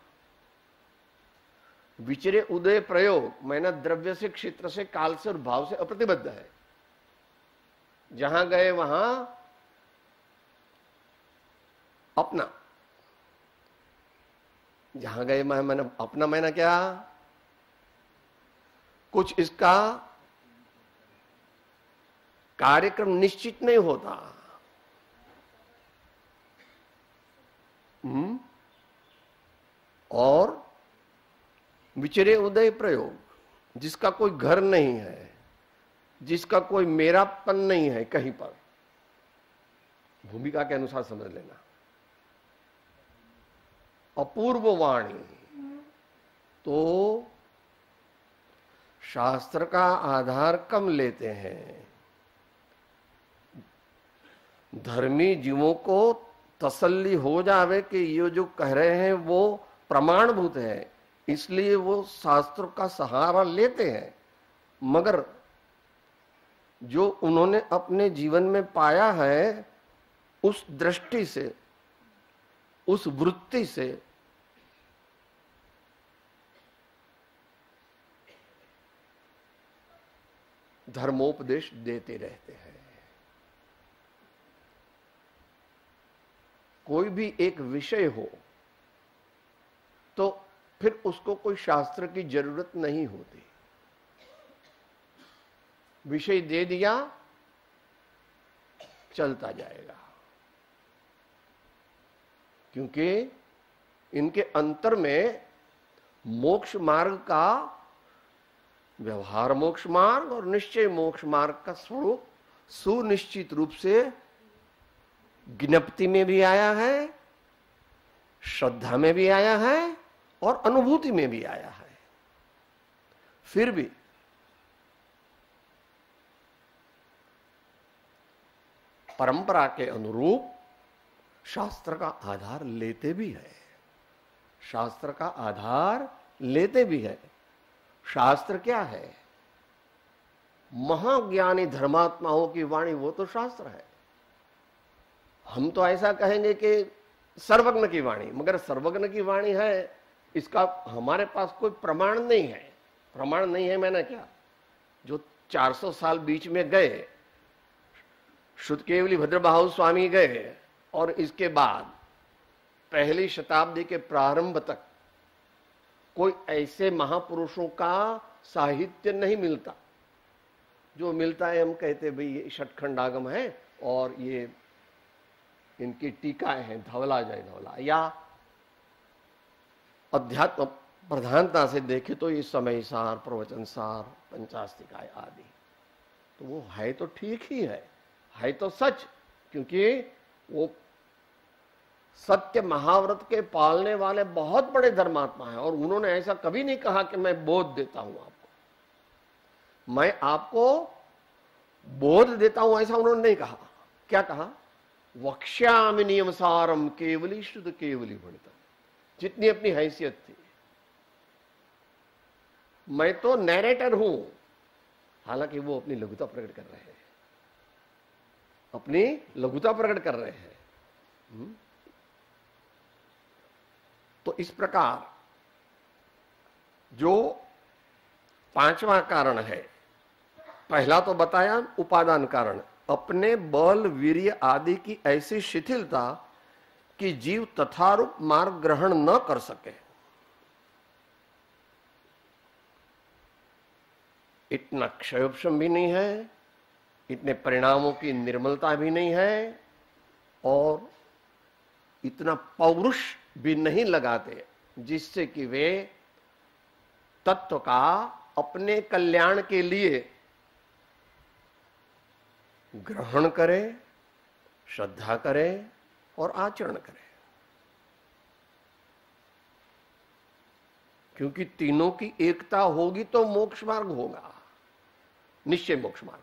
विचरे उदय प्रयोग, मैंने द्रव्य से, क्षेत्र से, काल से और भाव से अप्रतिबद्ध है। जहां गए वहां अपना, जहां गए मैं मैंने अपना, मैंने क्या, कुछ इसका कार्यक्रम निश्चित नहीं होता। हम्म और विचरे उदय प्रयोग, जिसका कोई घर नहीं है, जिसका कोई मेरापन नहीं है कहीं पर, भूमिका के अनुसार समझ लेना। अपूर्व वाणी, तो शास्त्र का आधार कम लेते हैं। धर्मी जीवों को तसल्ली हो जावे कि ये जो कह रहे हैं वो प्रमाणभूत है, इसलिए वो शास्त्र का सहारा लेते हैं। मगर जो उन्होंने अपने जीवन में पाया है, उस दृष्टि से, उस वृत्ति से धर्मोपदेश देते रहते हैं। कोई भी एक विषय हो तो फिर उसको कोई शास्त्र की जरूरत नहीं होती। विषय दे दिया, चलता जाएगा, क्योंकि इनके अंतर में मोक्ष मार्ग का, व्यवहार मोक्ष मार्ग और निश्चय मोक्ष मार्ग का स्वरूप सुनिश्चित रूप से ज्ञप्ति में भी आया है, श्रद्धा में भी आया है और अनुभूति में भी आया है। फिर भी परंपरा के अनुरूप शास्त्र का आधार लेते भी है, शास्त्र का आधार लेते भी है। शास्त्र क्या है? महाज्ञानी धर्मात्माओं की वाणी, वो तो शास्त्र है। हम तो ऐसा कहेंगे कि सर्वज्ञ की वाणी, मगर सर्वज्ञ की वाणी है, इसका हमारे पास कोई प्रमाण नहीं है। प्रमाण नहीं है मैंने क्या, जो चार सौ साल बीच में गए, शुद्ध केवली भद्रबाहु स्वामी गए और इसके बाद पहली शताब्दी के प्रारंभ तक कोई ऐसे महापुरुषों का साहित्य नहीं मिलता। जो मिलता है हम कहते भाई ये षटखंड आगम है और ये इनकी टीकाएं हैं, धवला जय धवला, या अध्यात्म प्रधानता से देखे तो ये समय सार, प्रवचन सार, पंचास्तिकाय आदि, तो वो है तो ठीक ही है, है तो सच, क्योंकि वो सत्य महाव्रत के पालने वाले बहुत बड़े धर्मात्मा हैं। और उन्होंने ऐसा कभी नहीं कहा कि मैं बोध देता हूं आपको, मैं आपको बोध देता हूं, ऐसा उन्होंने नहीं कहा। क्या कहा? वक्ष्यामि नियम सारम केवली शुद्ध केवली भणित, जितनी अपनी हैसियत थी। मैं तो नैरेटर हूं, हालांकि वो अपनी लघुता प्रकट कर रहे हैं, अपनी लघुता प्रकट कर रहे हैं। हुँ? तो इस प्रकार जो पांचवा कारण है, पहला तो बताया उपादान कारण, अपने बल वीर्य आदि की ऐसी शिथिलता कि जीव तथारूप मार्ग ग्रहण न कर सके। इतना क्षयोपशम भी नहीं है, इतने परिणामों की निर्मलता भी नहीं है, और इतना पौरुष भी नहीं लगाते जिससे कि वे तत्व का अपने कल्याण के लिए ग्रहण करें श्रद्धा करें और आचरण करें, क्योंकि तीनों की एकता होगी तो मोक्ष मार्ग होगा, निश्चय मोक्ष मार्ग।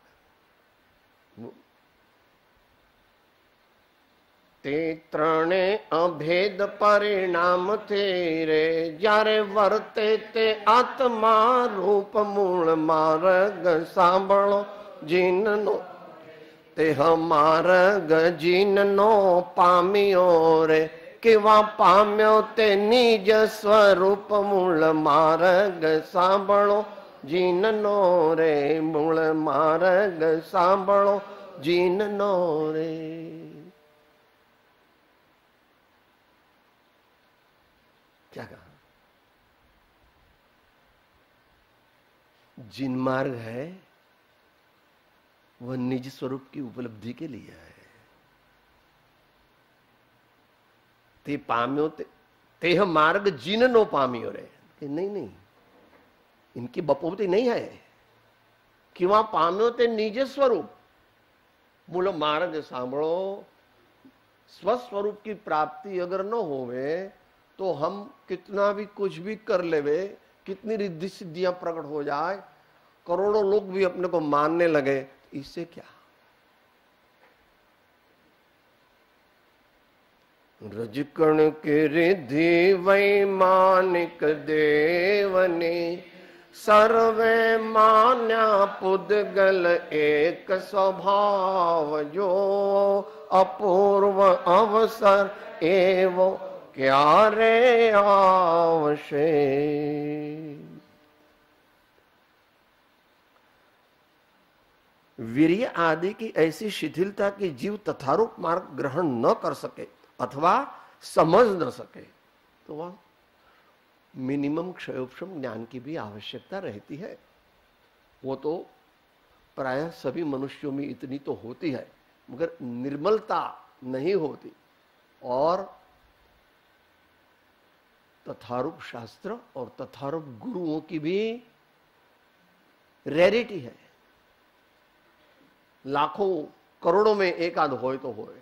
તે ત્રણે અભેદ પરિણામ થે રે, જ્યારે વર્તે તે આત્મા રૂપ મૂળ માર્ગ સાંભળો જીનનો, તે માર્ગ જીનનો પામ્યો રે, કેવા પામ્યો તે નિજ સ્વરૂપ મૂળ માર્ગ સાંભળો જીનનો રે, મૂળ માર્ગ સાંભળો જીનનો રે। क्या कहा? जिन मार्ग है वह निज स्वरूप की उपलब्धि के लिए है। ते पाम्यो ते, तेह मार्ग जिननो पाम्यो रे, कि नहीं नहीं इनकी बपोती नहीं है कि वहां पाम्यो ते निज स्वरूप। बोलो मार्ग सांभळो, स्वस्वरूप की प्राप्ति अगर न होवे तो हम कितना भी कुछ भी कर लेवे, कितनी रिद्धि सिद्धियां प्रकट हो जाए, करोड़ों लोग भी अपने को मानने लगे, इससे क्या? रजकण के रिद्धि वैमानिक देवनी, सर्वे मान्या पुद्गल एक स्वभाव, जो अपूर्व अवसर एवं क्यारे आवशे। वीर्य आदि की ऐसी शिथिलता कि जीव तथारूप मार्ग ग्रहण न कर सके अथवा समझ न सके, तो वह मिनिमम क्षयोपशम ज्ञान की भी आवश्यकता रहती है। वो तो प्रायः सभी मनुष्यों में इतनी तो होती है, मगर निर्मलता नहीं होती। और तथारूप शास्त्र और तथारूप गुरुओं की भी रेरिटी है, लाखों करोड़ों में एक आध होए तो होए,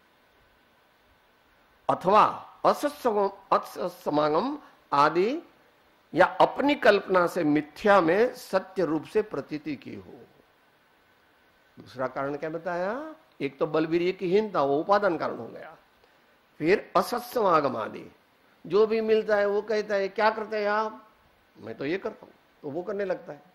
अथवा असत्समागम आदि या अपनी कल्पना से मिथ्या में सत्य रूप से प्रतीति की हो। दूसरा कारण क्या बताया? एक तो बलवीर्य की हीनता, वो उपादान कारण हो गया। फिर असत्समागम आदि, जो भी मिलता है वो कहता है क्या करते हैं आप, मैं तो ये करता हूं, तो वो करने लगता है।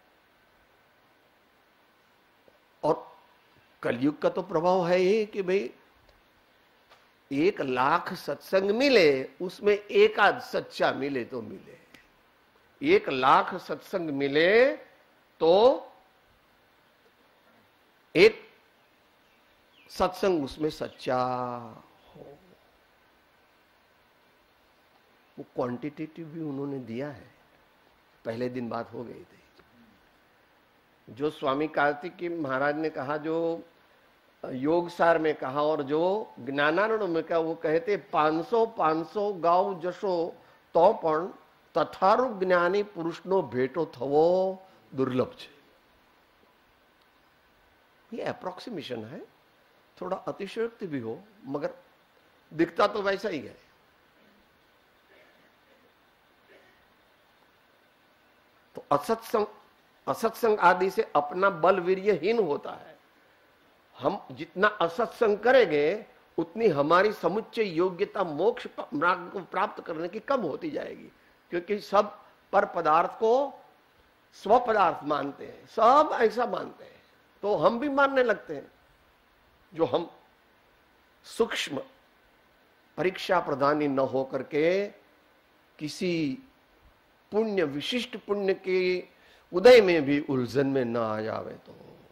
और कलयुग का तो प्रभाव है ही कि भाई एक लाख सत्संग मिले, उसमें एक आध सच्चा मिले तो मिले। एक लाख सत्संग मिले तो एक सत्संग उसमें सच्चा हो। वो क्वांटिटेटिव भी उन्होंने दिया है, पहले दिन बात हो गई थी। जो स्वामी कार्तिक महाराज ने कहा, जो योग सार में कहा और जो ज्ञानानंद में कहा, वो कहते पांच सौ पांच सौ गाव जशो तो पण तथारूप ज्ञानी पुरुषनो भेटो थवो दुर्लभ छे। ये अप्रोक्सीमेशन है, थोड़ा अतिशयोक्ति भी हो, मगर दिखता तो वैसा ही है। तो असत्संग असत्संग आदि से अपना बल वीर्यहीन होता है। हम जितना असत्संग करेंगे उतनी हमारी समुच्चय योग्यता मोक्ष मार्ग को प्राप्त करने की कम होती जाएगी, क्योंकि सब पर पदार्थ को स्व पदार्थ मानते हैं, सब ऐसा मानते हैं, तो हम भी मानने लगते हैं। जो हम सूक्ष्म परीक्षा प्रदानी न हो करके किसी पुण्य विशिष्ट पुण्य के उदय में भी उलझन में न आ जावे, तो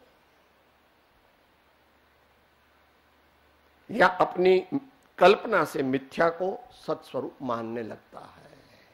या अपनी कल्पना से मिथ्या को सत्स्वरूप मानने लगता है,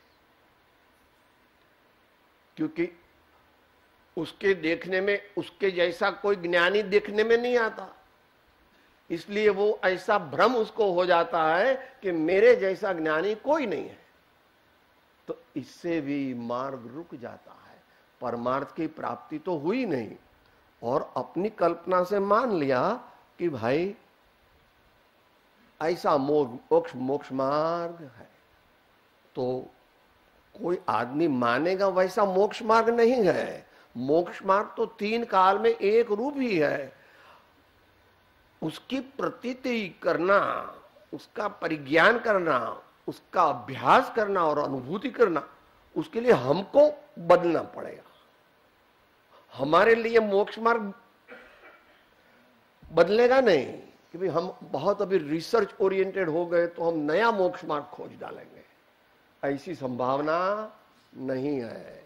क्योंकि उसके देखने में उसके जैसा कोई ज्ञानी देखने में नहीं आता, इसलिए वो ऐसा भ्रम उसको हो जाता है कि मेरे जैसा ज्ञानी कोई नहीं है। तो इससे भी मार्ग रुक जाता है, परमार्थ की प्राप्ति तो हुई नहीं, और अपनी कल्पना से मान लिया कि भाई ऐसा मोक्ष मोक्ष मार्ग है। तो कोई आदमी मानेगा वैसा मोक्ष मार्ग नहीं है। मोक्ष मार्ग तो तीन काल में एक रूप ही है। उसकी प्रतीति करना, उसका परिज्ञान करना, उसका अभ्यास करना और अनुभूति करना, उसके लिए हमको बदलना पड़ेगा। हमारे लिए मोक्ष मार्ग बदलेगा नहीं कि भाई हम बहुत अभी रिसर्च ओरिएंटेड हो गए तो हम नया मोक्ष मार्ग खोज डालेंगे, ऐसी संभावना नहीं है।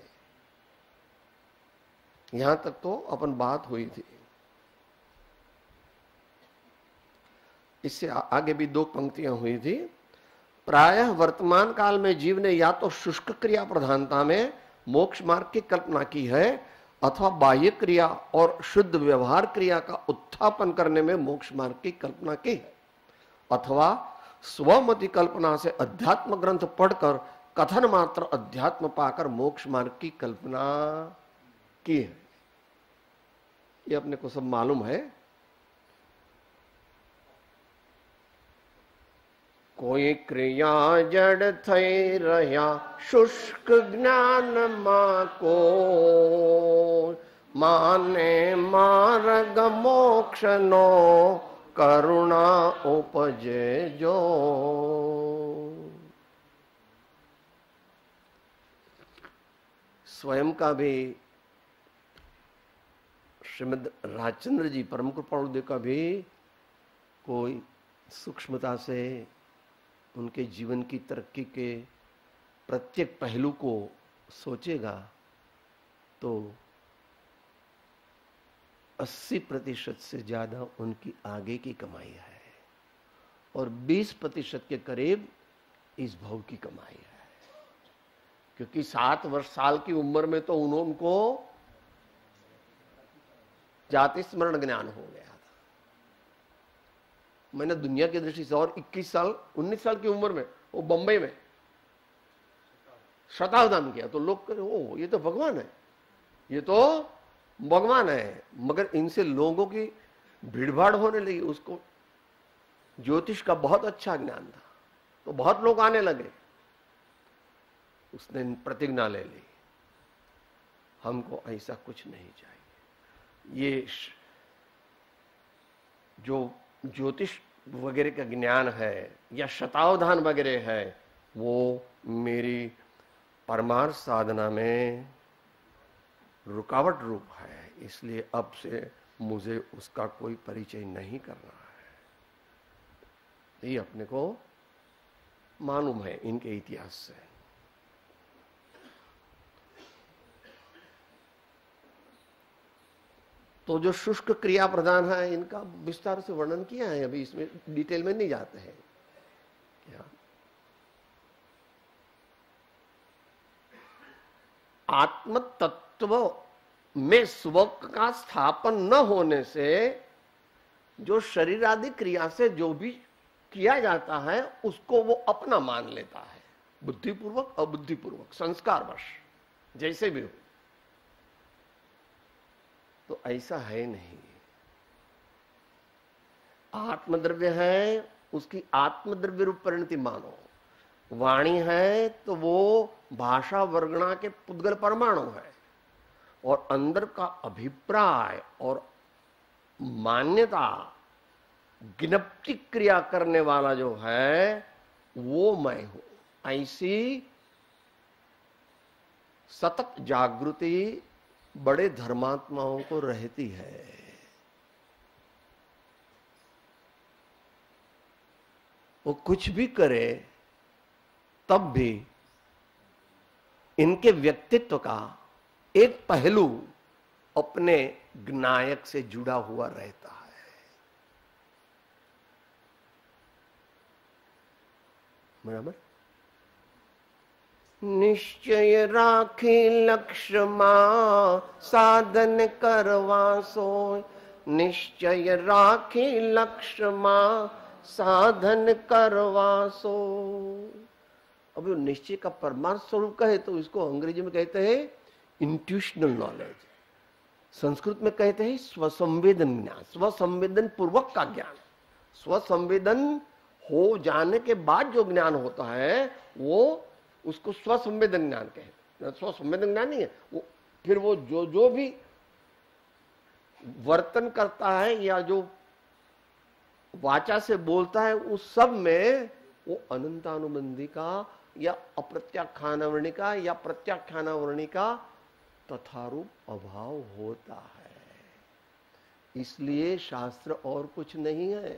यहां तक तो अपन बात हुई थी। इससे आगे भी दो पंक्तियां हुई थी। प्रायः वर्तमान काल में जीव ने या तो शुष्क क्रिया प्रधानता में मोक्ष मार्ग की कल्पना की है अथवा बाह्य क्रिया और शुद्ध व्यवहार क्रिया का उत्थापन करने में मोक्ष मार्ग की कल्पना की है, अथवा स्वमति कल्पना से अध्यात्म ग्रंथ पढ़कर कथन मात्र अध्यात्म पाकर मोक्ष मार्ग की कल्पना की है। ये अपने को सब मालूम है। कोई क्रिया जड़ थई रहा शुष्क ज्ञान मां को, माने मार्ग मोक्ष नो करुणा उपजे जो। स्वयं का भी श्रीमद राजचंद्र जी परम कृपाणुदेव का भी कोई सूक्ष्मता से उनके जीवन की तरक्की के प्रत्येक पहलू को सोचेगा तो अस्सी प्रतिशत से ज्यादा उनकी आगे की कमाई है और बीस प्रतिशत के करीब इस भव की कमाई है। क्योंकि सात वर्ष साल की उम्र में तो उनको जाति स्मरण ज्ञान हो गया था। मैंने दुनिया की दृष्टि से और इक्कीस साल उन्नीस साल की उम्र में वो बंबई में शतावधान किया तो लोग कहे ओ ये तो भगवान है, ये तो भगवान है। मगर इनसे लोगों की भीड़भाड़ होने लगी। उसको ज्योतिष का बहुत अच्छा ज्ञान था तो बहुत लोग आने लगे। उसने प्रतिज्ञा ले ली, हमको ऐसा कुछ नहीं चाहिए। ये जो ज्योतिष वगैरह का ज्ञान है या शतावधान वगैरह है वो मेरी परमार्थ साधना में रुकावट रूप है, इसलिए अब से मुझे उसका कोई परिचय नहीं करना है। ये अपने को मालूम है इनके इतिहास से। तो जो शुष्क क्रिया प्रधान है इनका विस्तार से वर्णन किया है, अभी इसमें डिटेल में नहीं जाते हैं। क्या आत्म तत्व में स्व का स्थापन न होने से जो शरीर आदि क्रिया से जो भी किया जाता है उसको वो अपना मान लेता है, बुद्धिपूर्वक अबुद्धिपूर्वक संस्कारवश जैसे भी हो। तो ऐसा है नहीं। आत्मद्रव्य है, उसकी आत्मद्रव्य रूप परिणति मानो। वाणी है तो वो भाषा वर्गणा के पुद्गल परमाणु है, और अंदर का अभिप्राय और मान्यता ज्ञप्ति क्रिया करने वाला जो है वो मैं हूं। ऐसी सतत जागृति बड़े धर्मात्माओं को रहती है। वो कुछ भी करे तब भी इनके व्यक्तित्व का एक पहलू अपने ज्ञायक से जुड़ा हुआ रहता है। बराबर। निश्चय राखी लक्ष्य मां साधन करवा सोय, निश्चय राखी लक्ष्य मां साधन करवा सोय। अब वो निश्चय का परमार्थ स्वरूप कहे तो इसको अंग्रेजी में कहते हैं इंट्यूशनल नॉलेज, संस्कृत में कहते हैं स्वसंवेदन ज्ञान, स्वसंवेदन पूर्वक का ज्ञान। स्वसंवेदन हो जाने के बाद जो ज्ञान होता है वो उसको स्वसंवेदन ज्ञान कहते हैं। स्वसंवेदन ज्ञान नहीं है वो, फिर वो जो जो भी वर्तन करता है या जो वाचा से बोलता है उस सब में वो अनंतानुबंधी का या अप्रत्याख्यानावरणी का या प्रत्याख्यानावरणी का तथारूप अभाव होता है। इसलिए शास्त्र और कुछ नहीं है,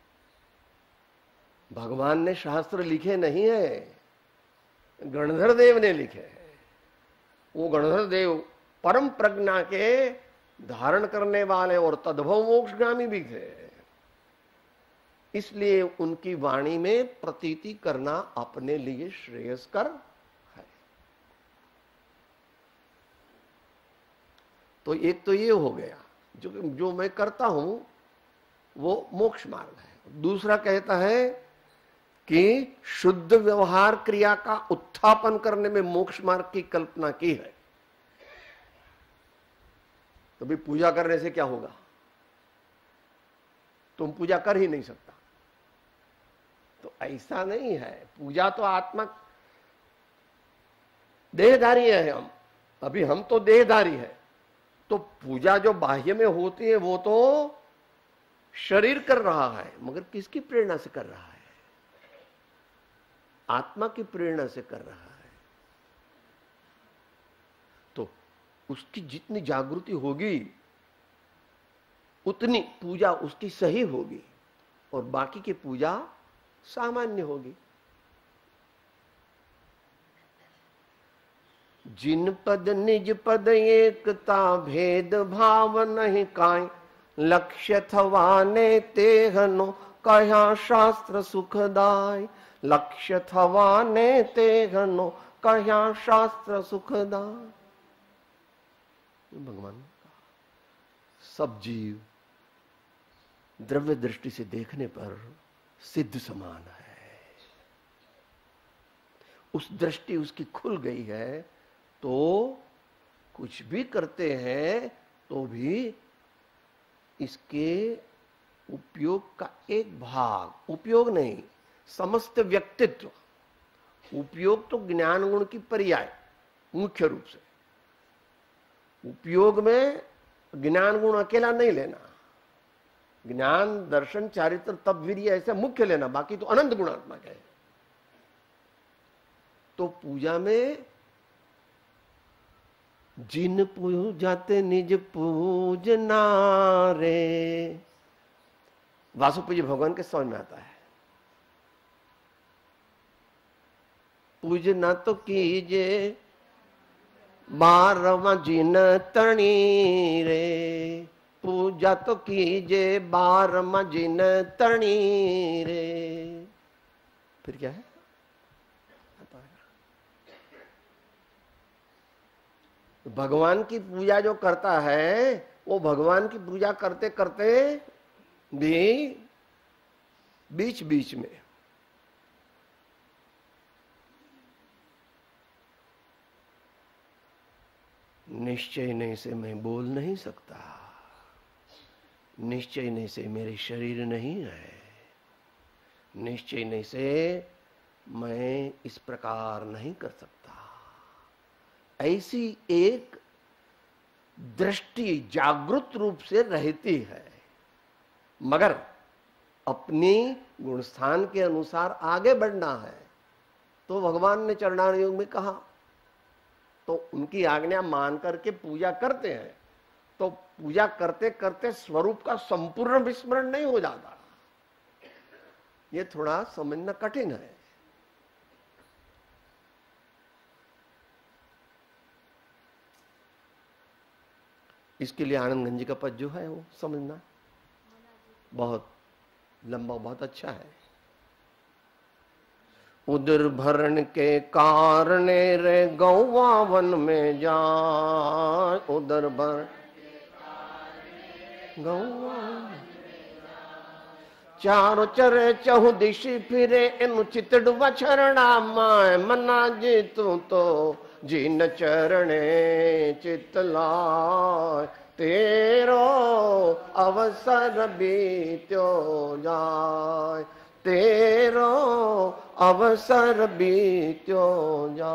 भगवान ने शास्त्र लिखे नहीं है, गणधर देव ने लिखे हैं। वो गणधर देव परम प्रज्ञा के धारण करने वाले और तद्भव मोक्षगामी भी थे, इसलिए उनकी वाणी में प्रतीति करना अपने लिए श्रेयस्कर है। तो एक तो ये हो गया, जो जो मैं करता हूं वो मोक्ष मार्ग है। दूसरा कहता है कि शुद्ध व्यवहार क्रिया का उत्थापन करने में मोक्ष मार्ग की कल्पना की है। तो भी पूजा करने से क्या होगा? तुम पूजा कर ही नहीं सकता। तो ऐसा नहीं है, पूजा तो आत्मा देहधारी है। हम अभी हम तो देहधारी है, तो पूजा जो बाह्य में होती है वो तो शरीर कर रहा है, मगर किसकी प्रेरणा से कर रहा है? आत्मा की प्रेरणा से कर रहा है। तो उसकी जितनी जागृति होगी उतनी पूजा उसकी सही होगी और बाकी की पूजा सामान्य होगी। जिन पद निज पद एकता भेद भाव नहीं काई, लक्ष्य थवाने तेहनो कहा शास्त्र सुखदाय। लक्ष्य थवाने तेहनो कहा शास्त्र सुखदाय। भगवान सब जीव द्रव्य दृष्टि से देखने पर सिद्ध समान है। उस दृष्टि उसकी खुल गई है तो कुछ भी करते हैं तो भी इसके उपयोग का एक भाग, उपयोग नहीं समस्त व्यक्तित्व, उपयोग तो ज्ञान गुण की पर्याय मुख्य रूप से। उपयोग में ज्ञान गुण अकेला नहीं लेना, ज्ञान दर्शन चारित्र तप वीर्य ऐसे मुख्य लेना, बाकी तो अनंत गुणात्मक है। तो पूजा में जिन पूजाते निज पूजना रे, वासुपूज्य भगवान के समझ में आता है। पूजना तो कीजे बारवा जिन तणी रे, पूजा तो कीजे बारवा जिन तणी रे। फिर क्या है? भगवान की पूजा जो करता है वो भगवान की पूजा करते करते भी बीच बीच में निश्चय नहीं से मैं बोल नहीं सकता, निश्चय नहीं से मेरे शरीर नहीं है, निश्चय नहीं से मैं इस प्रकार नहीं कर सकता। ऐसी एक दृष्टि जागृत रूप से रहती है, मगर अपनी गुणस्थान के अनुसार आगे बढ़ना है। तो भगवान ने चरणार योग में कहा, तो उनकी आज्ञा मान करके पूजा करते हैं। तो पूजा करते करते स्वरूप का संपूर्ण विस्मरण नहीं हो जाता। ये थोड़ा समझना कठिन है। इसके लिए आनंद गंज का पद जो है वो समझना बहुत लंबा, बहुत अच्छा है। उदर भरण के कारण रे गौवा वन में जाए, उदर भरण गौवा चारो चरे चहु दिशि फिरे, इन चितड़ वछरणा माय मना जी तू तो जिन चरणे चितलाय, तेरो अवसर बीत्यो जाय, तेरो अवसर बीत्यो जा।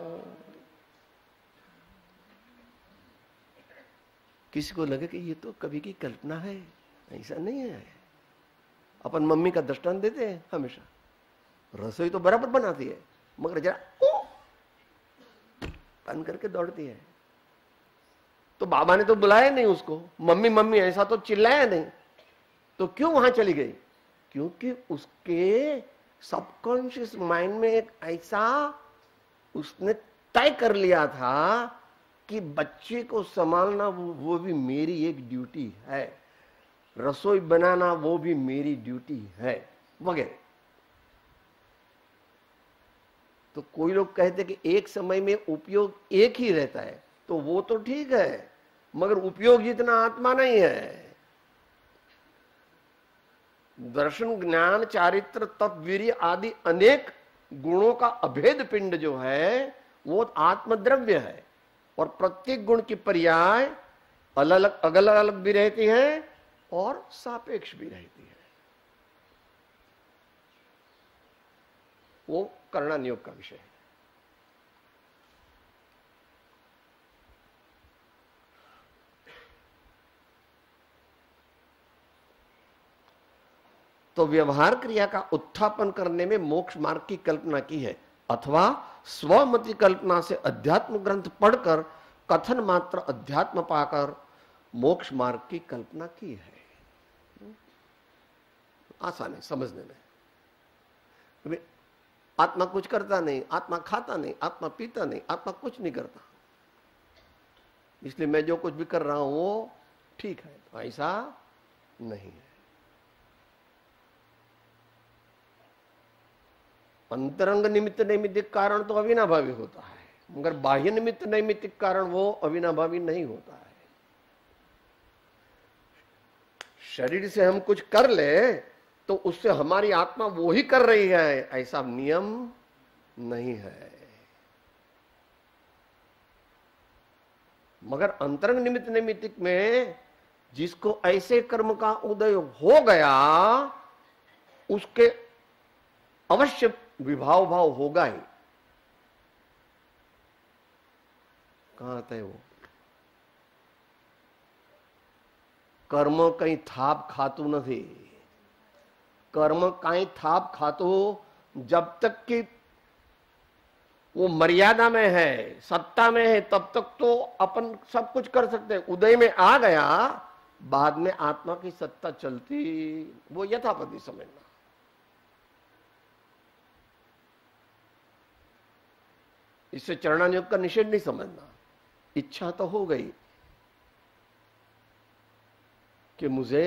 किसी को लगे कि ये तो कभी की कल्पना है, ऐसा नहीं है। अपन मम्मी का दृष्टांत देते हैं हमेशा, रसोई तो बराबर बनाती है मगर जरा बंद करके दौड़ती है। तो बाबा ने तो बुलाया नहीं उसको, मम्मी मम्मी ऐसा तो चिल्लाया नहीं, तो क्यों वहां चली गई? क्योंकि उसके सबकॉन्शियस माइंड में एक ऐसा उसने तय कर लिया था कि बच्चे को संभालना वो, वो भी मेरी एक ड्यूटी है, रसोई बनाना वो भी मेरी ड्यूटी है, वगैरह। तो कोई लोग कहते कि एक समय में उपयोग एक ही रहता है, तो वो तो ठीक है, मगर उपयोग जितना आत्मा नहीं है। दर्शन, ज्ञान, चारित्र, तप, वीर्य आदि अनेक गुणों का अभेद पिंड जो है वो आत्मद्रव्य है, और प्रत्येक गुण की पर्याय अलग अलग अलग अलग भी रहती है और सापेक्ष भी रहती है। वो करना नियोग का विषय है। तो व्यवहार क्रिया का उत्थापन करने में मोक्ष मार्ग की कल्पना की है, अथवा स्वमति कल्पना से अध्यात्म ग्रंथ पढ़कर कथन मात्र अध्यात्म पाकर मोक्ष मार्ग की कल्पना की है। आसान है समझने में। आत्मा कुछ करता नहीं, आत्मा खाता नहीं, आत्मा पीता नहीं, आत्मा कुछ नहीं करता, इसलिए मैं जो कुछ भी कर रहा हूं वो ठीक है, ऐसा नहीं है। अंतरंग निमित्त नैमित्तिक कारण तो अविनाभावी होता है, मगर बाह्य निमित्त नैमित्तिक कारण वो अविनाभावी नहीं होता है। शरीर से हम कुछ कर ले तो उससे हमारी आत्मा वो ही कर रही है, ऐसा नियम नहीं है। मगर अंतरंग निमित्त नैमित्तिक में जिसको ऐसे कर्म का उदय हो गया उसके अवश्य विभाव भाव होगा ही। कहां आता है वो? कर्म कहीं थाप खातू नहीं, कर्म कहीं थाप खातू जब तक कि वो मर्यादा में है, सत्ता में है, तब तक तो अपन सब कुछ कर सकते हैं। उदय में आ गया, बाद में आत्मा की सत्ता चलती, वो यथापति समझना। इससे चरणानुयोग का निषेध नहीं समझना। इच्छा तो हो गई कि मुझे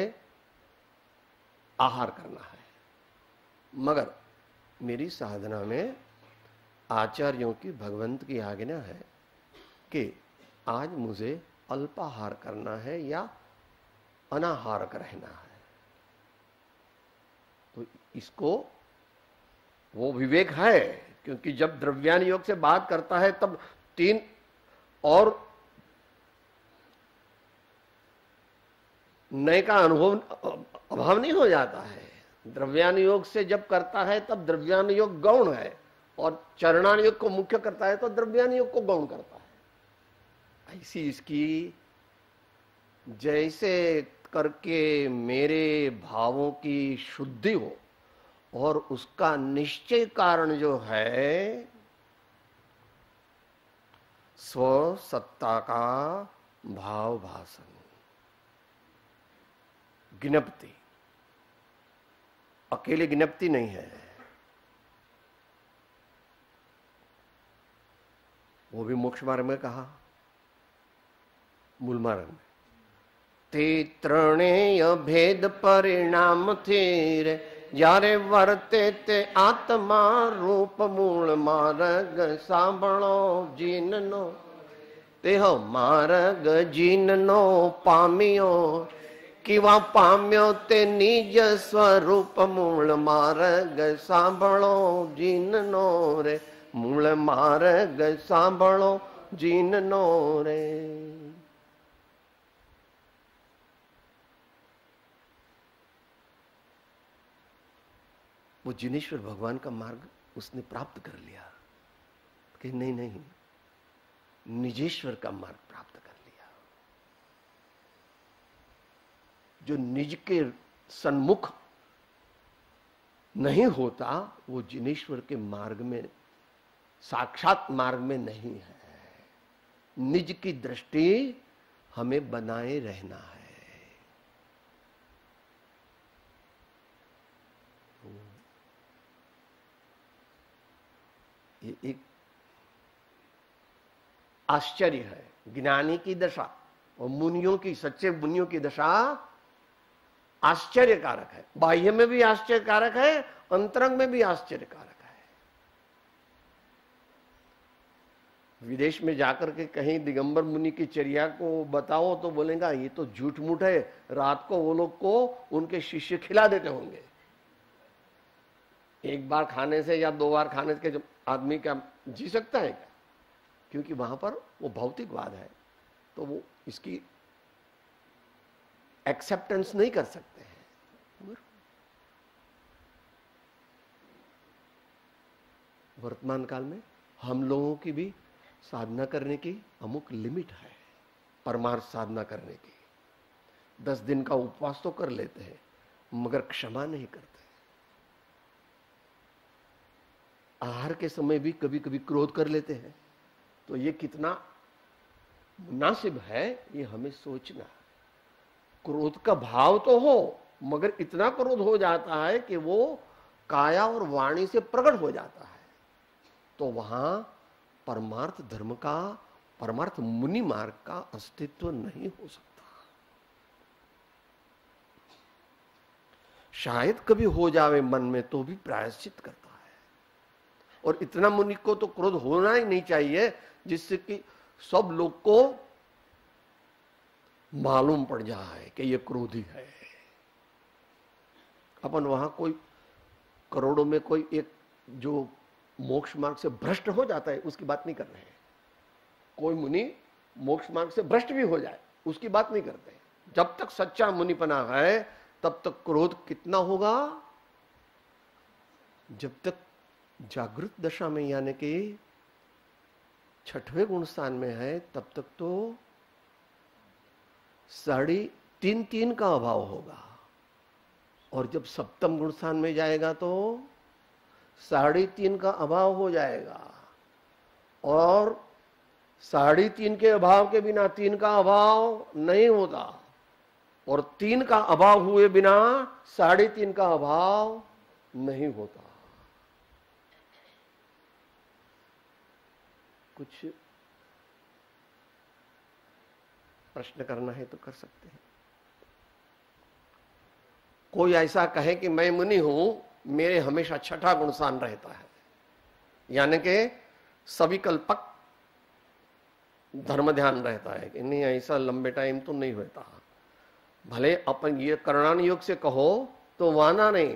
आहार करना है, मगर मेरी साधना में आचार्यों की, भगवंत की आज्ञा है कि आज मुझे अल्पाहार करना है या अनाहार रहना है। तो इसको वो विवेक है, क्योंकि जब द्रव्यान योग से बात करता है तब तीन और नए का अनुभव अभाव नहीं हो जाता है। द्रव्यान योग से जब करता है तब द्रव्यान योग गौण है, और चरणान योग को मुख्य करता है तो द्रव्यान योग को गौण करता है। ऐसी इसकी जैसे करके मेरे भावों की शुद्धि हो और उसका निश्चय कारण जो है स्व सत्ता का भाव भाषण, ज्ञप्ति, अकेले ज्ञप्ति नहीं है, वो भी मोक्ष मार्ग में कहा, मूल मार्ग में। ते त्रणेय भेद परिणाम थे જ્યારે વર્તે તે આત્મા રૂપ મૂળ માર્ગ સાંભળો જીનનો તેહ માર્ગ જીનનો પામ્યો કિવા પામ્યો તે નિજ સ્વરૂપ મૂળ માર્ગ સાંભળો જીનનો રે મૂળ માર્ગ સાંભળો જીનનો રે। वो जिनेश्वर भगवान का मार्ग उसने प्राप्त कर लिया कि नहीं नहीं, निजेश्वर का मार्ग प्राप्त कर लिया। जो निज के सन्मुख नहीं होता वो जिनेश्वर के मार्ग में, साक्षात मार्ग में नहीं है। निज की दृष्टि हमें बनाए रहना है। ये एक आश्चर्य है। ज्ञानी की दशा और मुनियों की, सच्चे मुनियों की दशा आश्चर्यकारक है। बाह्य में भी आश्चर्यकारक है, अंतरंग में भी आश्चर्यकारक है। विदेश में जाकर के कहीं दिगंबर मुनि की चर्या को बताओ तो बोलेगा ये तो झूठ मूठ है। रात को वो लोग को उनके शिष्य खिला देते होंगे। एक बार खाने से या दो बार खाने से जब आदमी क्या जी सकता है क्या? क्योंकि वहां पर वो भौतिकवाद है, तो वो इसकी एक्सेप्टेंस नहीं कर सकते हैं। वर्तमान काल में हम लोगों की भी साधना करने की अमुक लिमिट है। परमार्थ साधना करने की दस दिन का उपवास तो कर लेते हैं, मगर क्षमा नहीं करते। आहार के समय भी कभी कभी क्रोध कर लेते हैं। तो ये कितना मुनासिब है, ये हमें सोचना। क्रोध का भाव तो हो, मगर इतना क्रोध हो जाता है कि वो काया और वाणी से प्रकट हो जाता है। तो वहां परमार्थ धर्म का, परमार्थ मुनि मार्ग का अस्तित्व नहीं हो सकता। शायद कभी हो जावे मन में तो भी प्रायश्चित करता है। और इतना मुनि को तो क्रोध होना ही नहीं चाहिए जिससे कि सब लोग को मालूम पड़ जाए कि ये क्रोधी है। अपन वहां कोई करोड़ों में कोई एक जो मोक्ष मार्ग से भ्रष्ट हो जाता है उसकी बात नहीं कर रहे हैं। कोई मुनि मोक्ष मार्ग से भ्रष्ट भी हो जाए उसकी बात नहीं करते। जब तक सच्चा मुनिपना है तब तक क्रोध कितना होगा? जब तक जागृत दशा में यानी कि छठवें गुण स्थान में है तब तक तो साढ़े तीन तीन का अभाव होगा। और जब सप्तम गुण स्थान में जाएगा तो साढ़े तीन का अभाव हो जाएगा। और साढ़े तीन के अभाव के बिना तीन का अभाव नहीं होता, और तीन का अभाव हुए बिना साढ़े तीन का अभाव नहीं होता। कुछ प्रश्न करना है तो कर सकते हैं। कोई ऐसा कहे कि मैं मुनि हूं, मेरे हमेशा छठा गुणसान रहता है, यानी कि सविकल्पक धर्म ध्यान रहता है कि नहीं, ऐसा लंबे टाइम तो नहीं होता। भले अपन ये करणान योग से कहो तो वाना नहीं,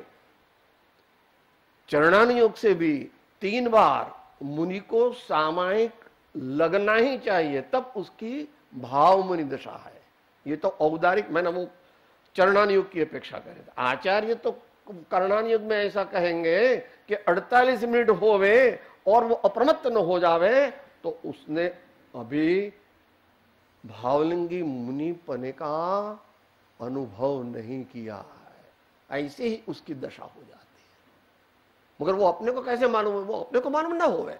चरणान योग से भी तीन बार मुनि को सामायिक लगना ही चाहिए, तब उसकी भाव मुनि दशा है। ये तो औदारिक, मैंने वो चरणान योग की अपेक्षा करे। आचार्य तो करणान योग में ऐसा कहेंगे कि अड़तालीस मिनट होवे और वो अप्रमत्त न हो जावे तो उसने अभी भावलिंगी मुनि पने का अनुभव नहीं किया है। ऐसे ही उसकी दशा हो जाती है। मगर वो अपने को कैसे मालूम है? वो अपने को मालूम ना होवे।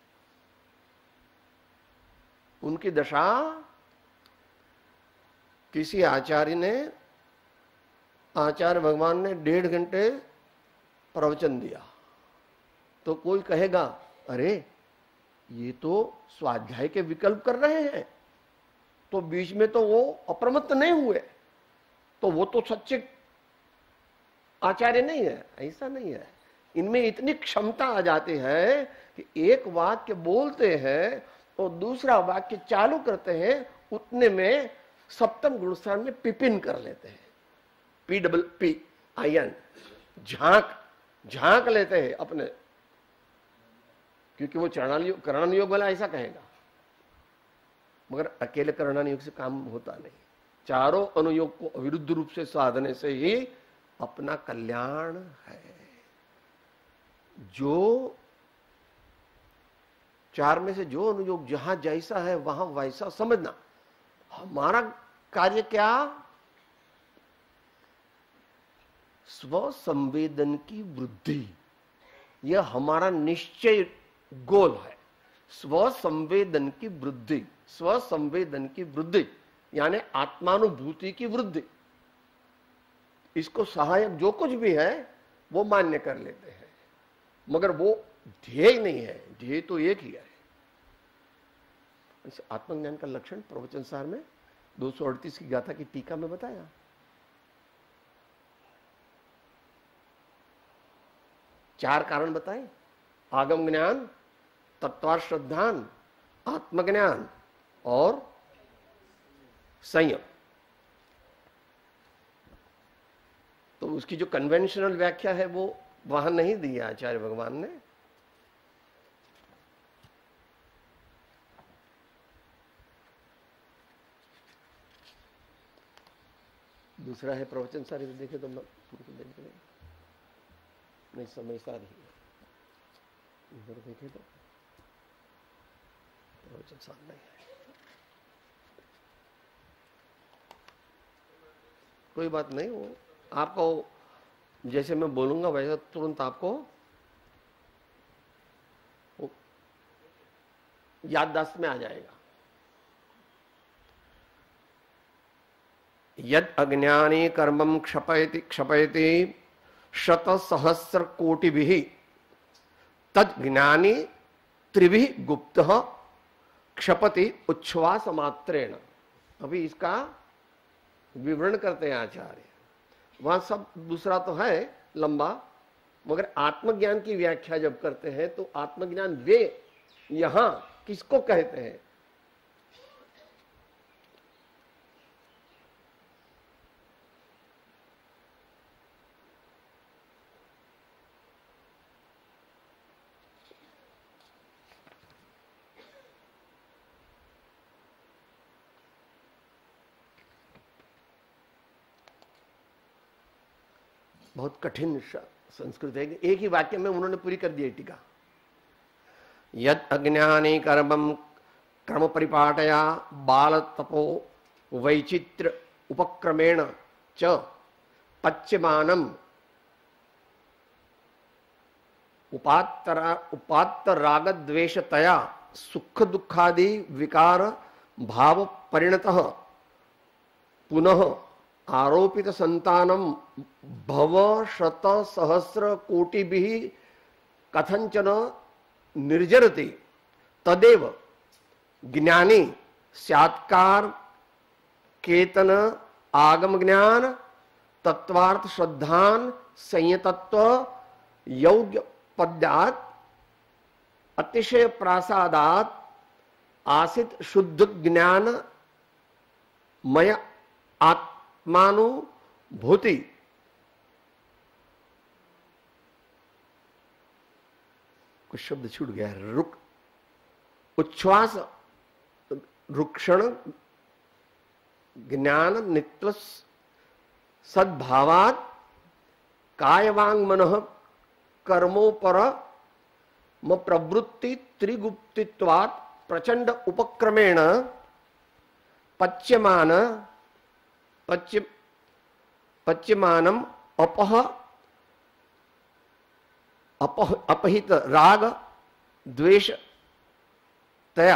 उनकी दशा किसी आचार्य ने, आचार्य भगवान ने डेढ़ घंटे प्रवचन दिया तो कोई कहेगा अरे ये तो स्वाध्याय के विकल्प कर रहे हैं, तो बीच में तो वो अप्रमत्त नहीं हुए, तो वो तो सच्चे आचार्य नहीं है। ऐसा नहीं है। इनमें इतनी क्षमता आ जाती है कि एक वाक्य बोलते हैं और दूसरा वाक्य चालू करते हैं, उतने में सप्तम गुणस्थान में पिपिन कर लेते हैं। P double P I N, झांक झांक लेते हैं अपने, क्योंकि वो चरणान योग, करणान योग वाला ऐसा कहेगा। मगर अकेले करणान योग से काम होता नहीं। चारों अनुयोग को अविरुद्ध रूप से साधने से ही अपना कल्याण है। जो चार में से जो अनुयोग जहां जैसा है वहां वैसा समझना। हमारा कार्य क्या? स्व संवेदन की वृद्धि, यह हमारा निश्चय गोल है। स्व संवेदन की वृद्धि, स्व संवेदन की वृद्धि यानी आत्मानुभूति की वृद्धि। इसको सहायक जो कुछ भी है वो मान्य कर लेते हैं, मगर वो ध्येय नहीं है। ध्येय तो एक ही है। आत्मज्ञान का लक्षण प्रवचन सार में दो सौ अड़तीस की गाथा की टीका में बताया। चार कारण बताए, आगम ज्ञान, तत्वार्थ श्रद्धान, आत्मज्ञान और संयम। तो उसकी जो कन्वेंशनल व्याख्या है वो वहां नहीं दी है आचार्य भगवान ने। दूसरा है प्रवचन सारी, देखे तो नहीं, समय सारी इधर देखे तो प्रवचन सार नहीं है। कोई बात नहीं, वो आपको जैसे मैं बोलूंगा वैसा तुरंत आपको याददाश्त में आ जाएगा। यद अज्ञानी कर्मम क्षपयति क्षपयति शत सहस्र कोटि भी तद ज्ञानी त्रिभि गुप्त क्षपति उच्छ्वास मात्रेण। अभी इसका विवरण करते हैं आचार्य। वहां सब दूसरा तो है लंबा, मगर आत्मज्ञान की व्याख्या जब करते हैं तो आत्मज्ञान वे यहां किसको कहते हैं? बहुत कठिन संस्कृत है, एक ही वाक्य में उन्होंने पूरी कर दी टीका। यद अज्ञानी कर्मम क्रम परिपाटया बाल तपो वैचित्र उपक्रमेण च पच्यमानम उपात्तरा उपात्त राग द्वेषतया सुख दुखादि विकार भाव परिणतः पुनः आरोपित संतानम भव शत सहस्र कोटि भी कथंचन निर्जरति तदेव ज्ञानी स्यात्कार केतन आगम ज्ञान तत्वार्थ श्रद्धान संयतत्व योग्य पद्यात अतिशय प्रासादात आसित शुद्ध ज्ञान मय आत्मानुभूति कुछ शब्द छूट गया है। रुक उच्छ्वास रुक्षण ज्ञान नित्व सद्भावात कायवांग मनः कर्मोपर म प्रवृत्ति त्रिगुप्तित्वात् प्रचंड उपक्रमेण पच्यमान पच्य पच्यमानम अपह अपह अपहित राग द्वेष तया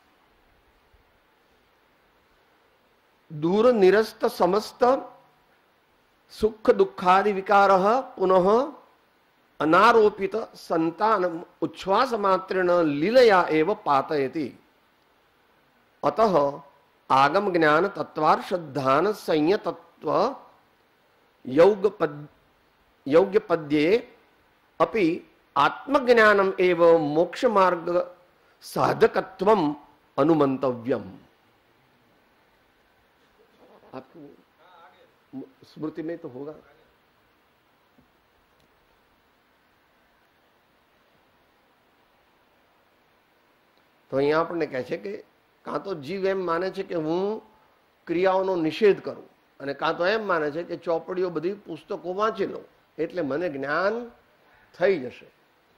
दूर निरस्त समस्त सुख दुखादि विकार पुनः अनारोपित संतान उच्छ्वास मात्रेण लीलया एव पातयति। अतः आगम ज्ञान तत्वार्थ श्रद्धान संयतत्व योग पद योग्य पद्ये अपि आत्मज्ञानम एव मोक्ष मार्ग साधकत्वम अनुमंतव्यम। आपको स्मृति में तो होगा। तो અહીંયા આપણને કહે છે કે કાં તો જીવ એમ માને છે કે હું ક્રિયાઓનો નિષેધ કરું, અને કાં તો એમ માને છે કે ચોપડીઓ બધી પુસ્તકો વાંચી લઉં એટલે મને જ્ઞાન થઈ જશે।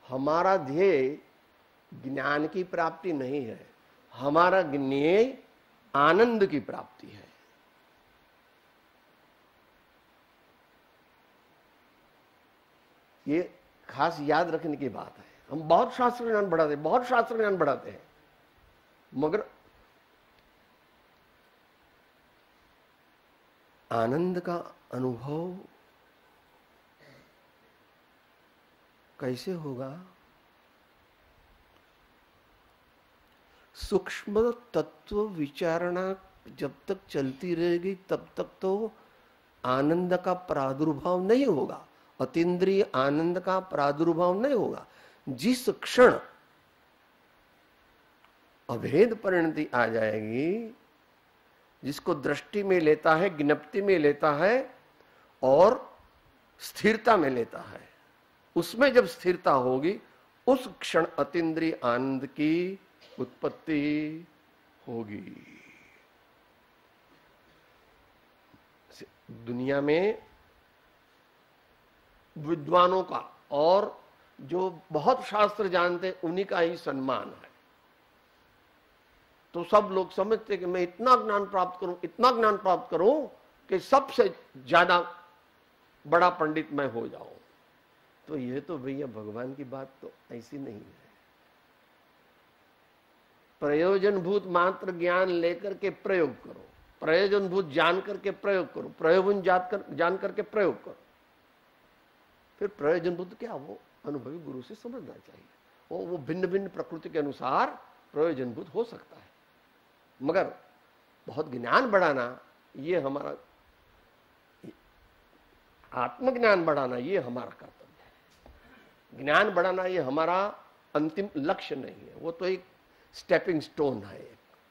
हमारा ध्येय ज्ञान की प्राप्ति नहीं है, हमारा ध्येय आनंद की प्राप्ति है। ये खास याद रखने की बात है। हम बहुत शास्त्र ज्ञान बढ़ाते हैं, बहुत शास्त्र ज्ञान बढ़ाते हैं, मगर आनंद का अनुभव कैसे होगा? सूक्ष्म तत्व विचारणा जब तक चलती रहेगी तब तक तो आनंद का प्रादुर्भाव नहीं होगा, अतीन्द्रिय आनंद का प्रादुर्भाव नहीं होगा। जिस क्षण अभेद परिणति आ जाएगी, जिसको दृष्टि में लेता है, ज्ञप्ति में लेता है और स्थिरता में लेता है, उसमें जब स्थिरता होगी उस क्षण अतीन्द्रिय आनंद की उत्पत्ति होगी। दुनिया में विद्वानों का और जो बहुत शास्त्र जानते उन्हीं का ही सम्मान है। तो सब लोग समझते कि मैं इतना ज्ञान प्राप्त करूं, इतना ज्ञान प्राप्त करूं कि सबसे ज्यादा बड़ा पंडित मैं हो जाऊं। तो ये तो भैया भगवान की बात तो ऐसी नहीं है। प्रयोजनभूत मात्र ज्ञान लेकर के प्रयोग करो, प्रयोजनभूत जान करके प्रयोग करो, प्रयोजन जान कर जान करके प्रयोग करो। फिर प्रयोजनभूत क्या, वो अनुभवी गुरु से समझना चाहिए। वो वो भिन्न भिन्न प्रकृति के अनुसार प्रयोजनभूत हो सकता है, मगर बहुत ज्ञान बढ़ाना ये हमारा, आत्मज्ञान बढ़ाना ये हमारा कर्तव्य है। ज्ञान बढ़ाना ये हमारा अंतिम लक्ष्य नहीं है, वो तो एक स्टेपिंग स्टोन है।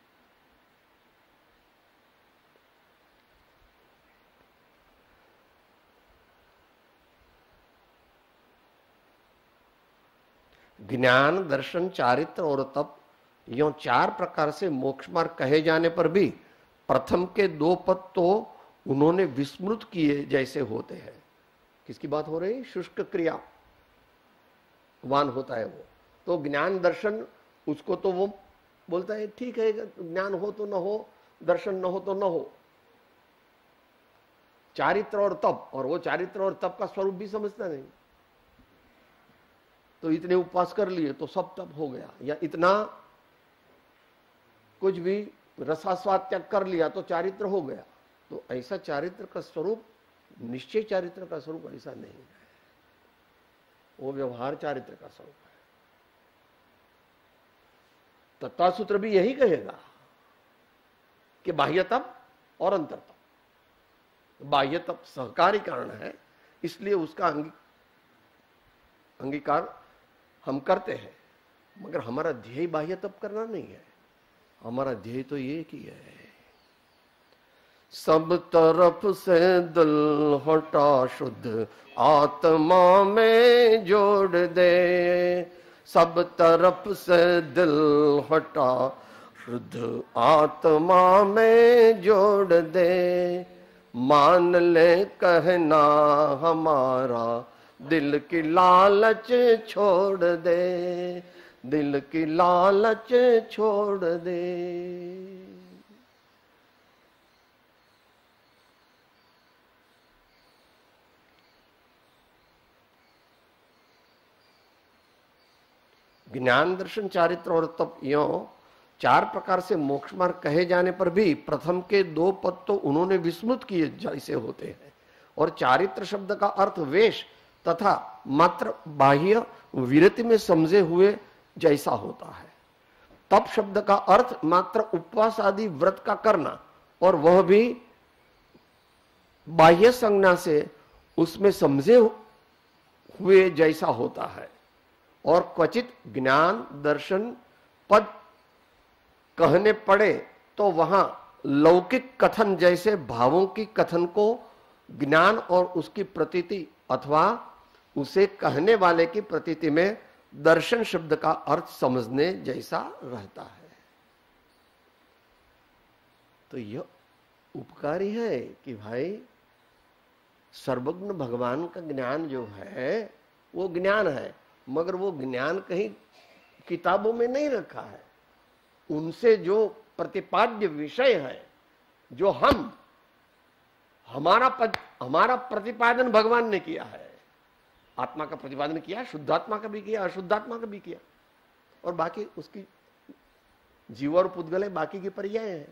ज्ञान, दर्शन, चारित्र और तप, यो चार प्रकार से मोक्ष मार्ग कहे जाने पर भी प्रथम के दो पद तो उन्होंने विस्मृत किए जैसे होते हैं। किसकी बात हो रही? शुष्क क्रिया वान होता है वो। तो ज्ञान दर्शन, उसको तो वो बोलता है ठीक है, ज्ञान हो तो न हो, दर्शन न हो तो न हो। चारित्र और तप, और वो चारित्र और तप का स्वरूप भी समझता नहीं। तो इतने उपवास कर लिए तो सब तप हो गया, या इतना कुछ भी रसास्वाद त्याग कर लिया तो चारित्र हो गया। तो ऐसा चारित्र का स्वरूप, निश्चय चारित्र का स्वरूप ऐसा नहीं है, वो व्यवहार चारित्र का स्वरूप है। तत्वसूत्र भी यही कहेगा कि बाह्य तप और अंतर तप। बाह्य तप सहकारी कारण है, इसलिए उसका अंगीकार हम करते हैं, मगर हमारा ध्येय बाह्य तप करना नहीं है। हमारा ध्येय तो ये कि है सब तरफ से दिल हटा शुद्ध आत्मा में जोड़ दे, सब तरफ से दिल हटा शुद्ध आत्मा में जोड़ दे, मान ले कहना हमारा दिल की लालच छोड़ दे, दिल की लालच छोड़ दे। ज्ञान, दर्शन, चारित्र और तप, यो चार प्रकार से मोक्ष मार्ग कहे जाने पर भी प्रथम के दो पद तो उन्होंने विस्मृत किए जैसे होते हैं। और चारित्र शब्द का अर्थ वेश तथा मात्र बाह्य विरति में समझे हुए जैसा होता है। तप शब्द का अर्थ मात्र उपवास आदि व्रत का करना, और वह भी बाह्य संज्ञा से उसमें समझे हुए जैसा होता है। और क्वचित ज्ञान, दर्शन पद कहने पड़े तो वहां लौकिक कथन जैसे भावों की कथन को ज्ञान और उसकी प्रतीति अथवा उसे कहने वाले की प्रतीति में दर्शन शब्द का अर्थ समझने जैसा रहता है। तो यह उपकारी है कि भाई सर्वज्ञ भगवान का ज्ञान जो है वो ज्ञान है, मगर वो ज्ञान कहीं किताबों में नहीं रखा है। उनसे जो प्रतिपाद्य विषय है, जो हम हमारा पद, हमारा प्रतिपादन भगवान ने किया है। आत्मा का प्रतिपादन किया, शुद्धात्मा का भी किया, अशुद्धात्मा का भी किया, और बाकी उसकी जीव और पुद्गल बाकी की पर्याय है।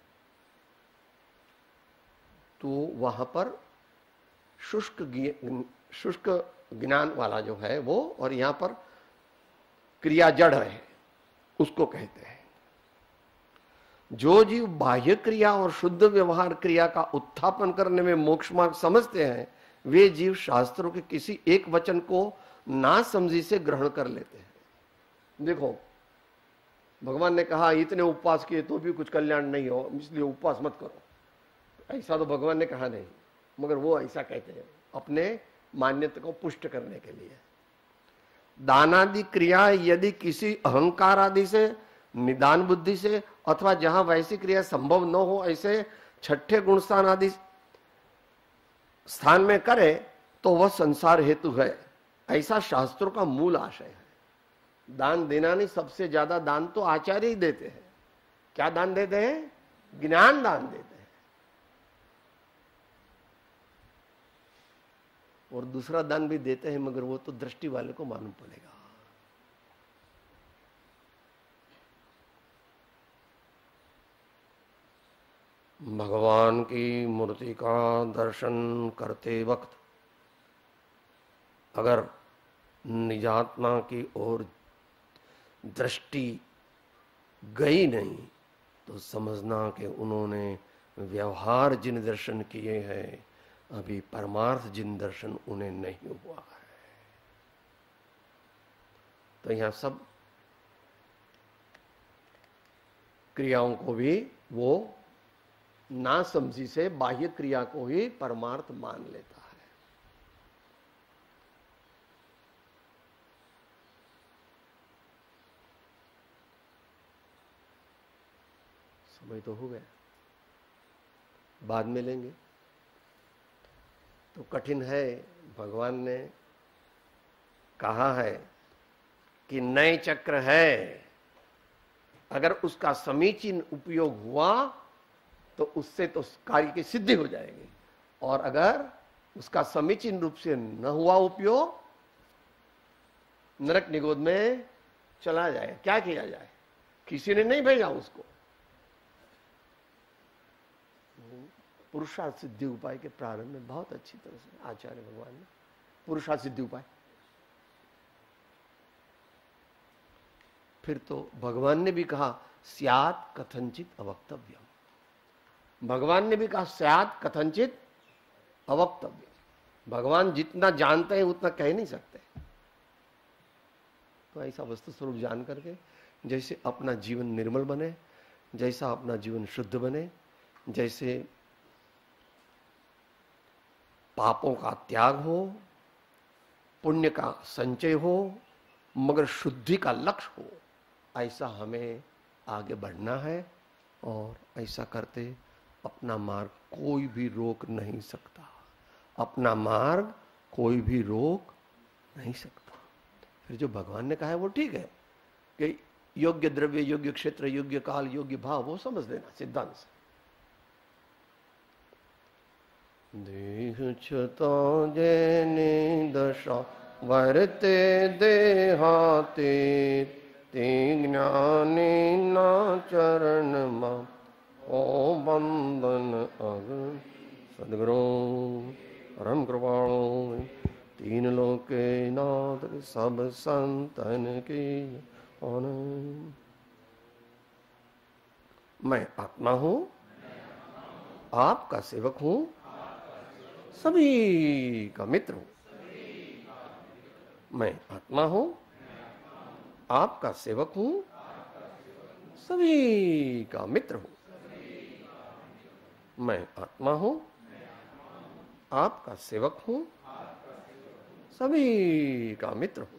तो वहां पर शुष्क शुष्क ज्ञान वाला जो है वो, और यहां पर क्रिया जड़ है, उसको कहते हैं। जो जीव बाह्य क्रिया और शुद्ध व्यवहार क्रिया का उत्थापन करने में मोक्ष मार्ग समझते हैं, वे जीव शास्त्रों के किसी एक वचन को ना समझी से ग्रहण कर लेते हैं। देखो, भगवान ने कहा इतने उपवास किए तो भी कुछ कल्याण नहीं हो, इसलिए उपवास मत करो, ऐसा तो भगवान ने कहा नहीं, मगर वो ऐसा कहते हैं अपने मान्यता को पुष्ट करने के लिए। दानादि क्रिया यदि किसी अहंकार आदि से, निदान बुद्धि से, अथवा जहां वैसी क्रिया संभव न हो ऐसे छठे गुण स्थान आदि स्थान में करे तो वह संसार हेतु है, ऐसा शास्त्रों का मूल आशय है। दान देना नहीं, सबसे ज्यादा दान तो आचार्य ही देते हैं। क्या दान देते हैं? ज्ञान दान देते हैं। और दूसरा दान भी देते हैं, मगर वो तो दृष्टि वाले को मालूम पड़ेगा। भगवान की मूर्ति का दर्शन करते वक्त अगर निजात्मा की ओर दृष्टि गई नहीं तो समझना कि उन्होंने व्यवहार जिन दर्शन किए हैं, अभी परमार्थ जिन दर्शन उन्हें नहीं हुआ है। तो यहां सब क्रियाओं को भी वो ना समझी से बाह्य क्रिया को ही परमार्थ मान लेता है। समय तो हो गया, बाद में लेंगे। तो कठिन है। भगवान ने कहा है कि नए चक्र है, अगर उसका समीचीन उपयोग हुआ तो उससे तो कार्य की सिद्धि हो जाएगी, और अगर उसका समीचीन रूप से न हुआ उपयोग, नरक निगोद में चला जाए। क्या किया जाए? किसी ने नहीं भेजा उसको। पुरुषार्थ सिद्धि उपाय के प्रारंभ में बहुत अच्छी तरह से आचार्य भगवान ने पुरुषार्थ सिद्धि उपाय, फिर तो भगवान ने भी कहा स्यात् कथंचित अवक्तव्यम। भगवान ने भी कहा स्यात् कथंचित अवक्तव्यम। भगवान जितना जानते हैं उतना कह नहीं सकते। तो ऐसा वस्तु स्वरूप जान करके जैसे अपना जीवन निर्मल बने, जैसा अपना जीवन शुद्ध बने, जैसे पापों का त्याग हो, पुण्य का संचय हो, मगर शुद्धि का लक्ष्य हो, ऐसा हमें आगे बढ़ना है। और ऐसा करते अपना मार्ग कोई भी रोक नहीं सकता। अपना मार्ग कोई भी रोक नहीं सकता। फिर जो भगवान ने कहा है वो ठीक है कि योग्य द्रव्य, योग्य क्षेत्र, योग्य काल, योग्य भाव, वो समझ लेना सिद्धांत से। देह छता जैनी दशा वर्ते देहाते, ते ज्ञानी ना चरण मा ओ बंदन अग। सदगुरु परम कृपाणु तीन लोके नाथ सब संतन की आनंद। मैं आत्मा हूं, आपका सेवक हूं, सभी का मित्र हूं। मैं आत्मा हूं, आपका सेवक हूं, सभी का मित्र हूं। मैं आत्मा हूं, आपका सेवक हूं, सभी का मित्र हूं।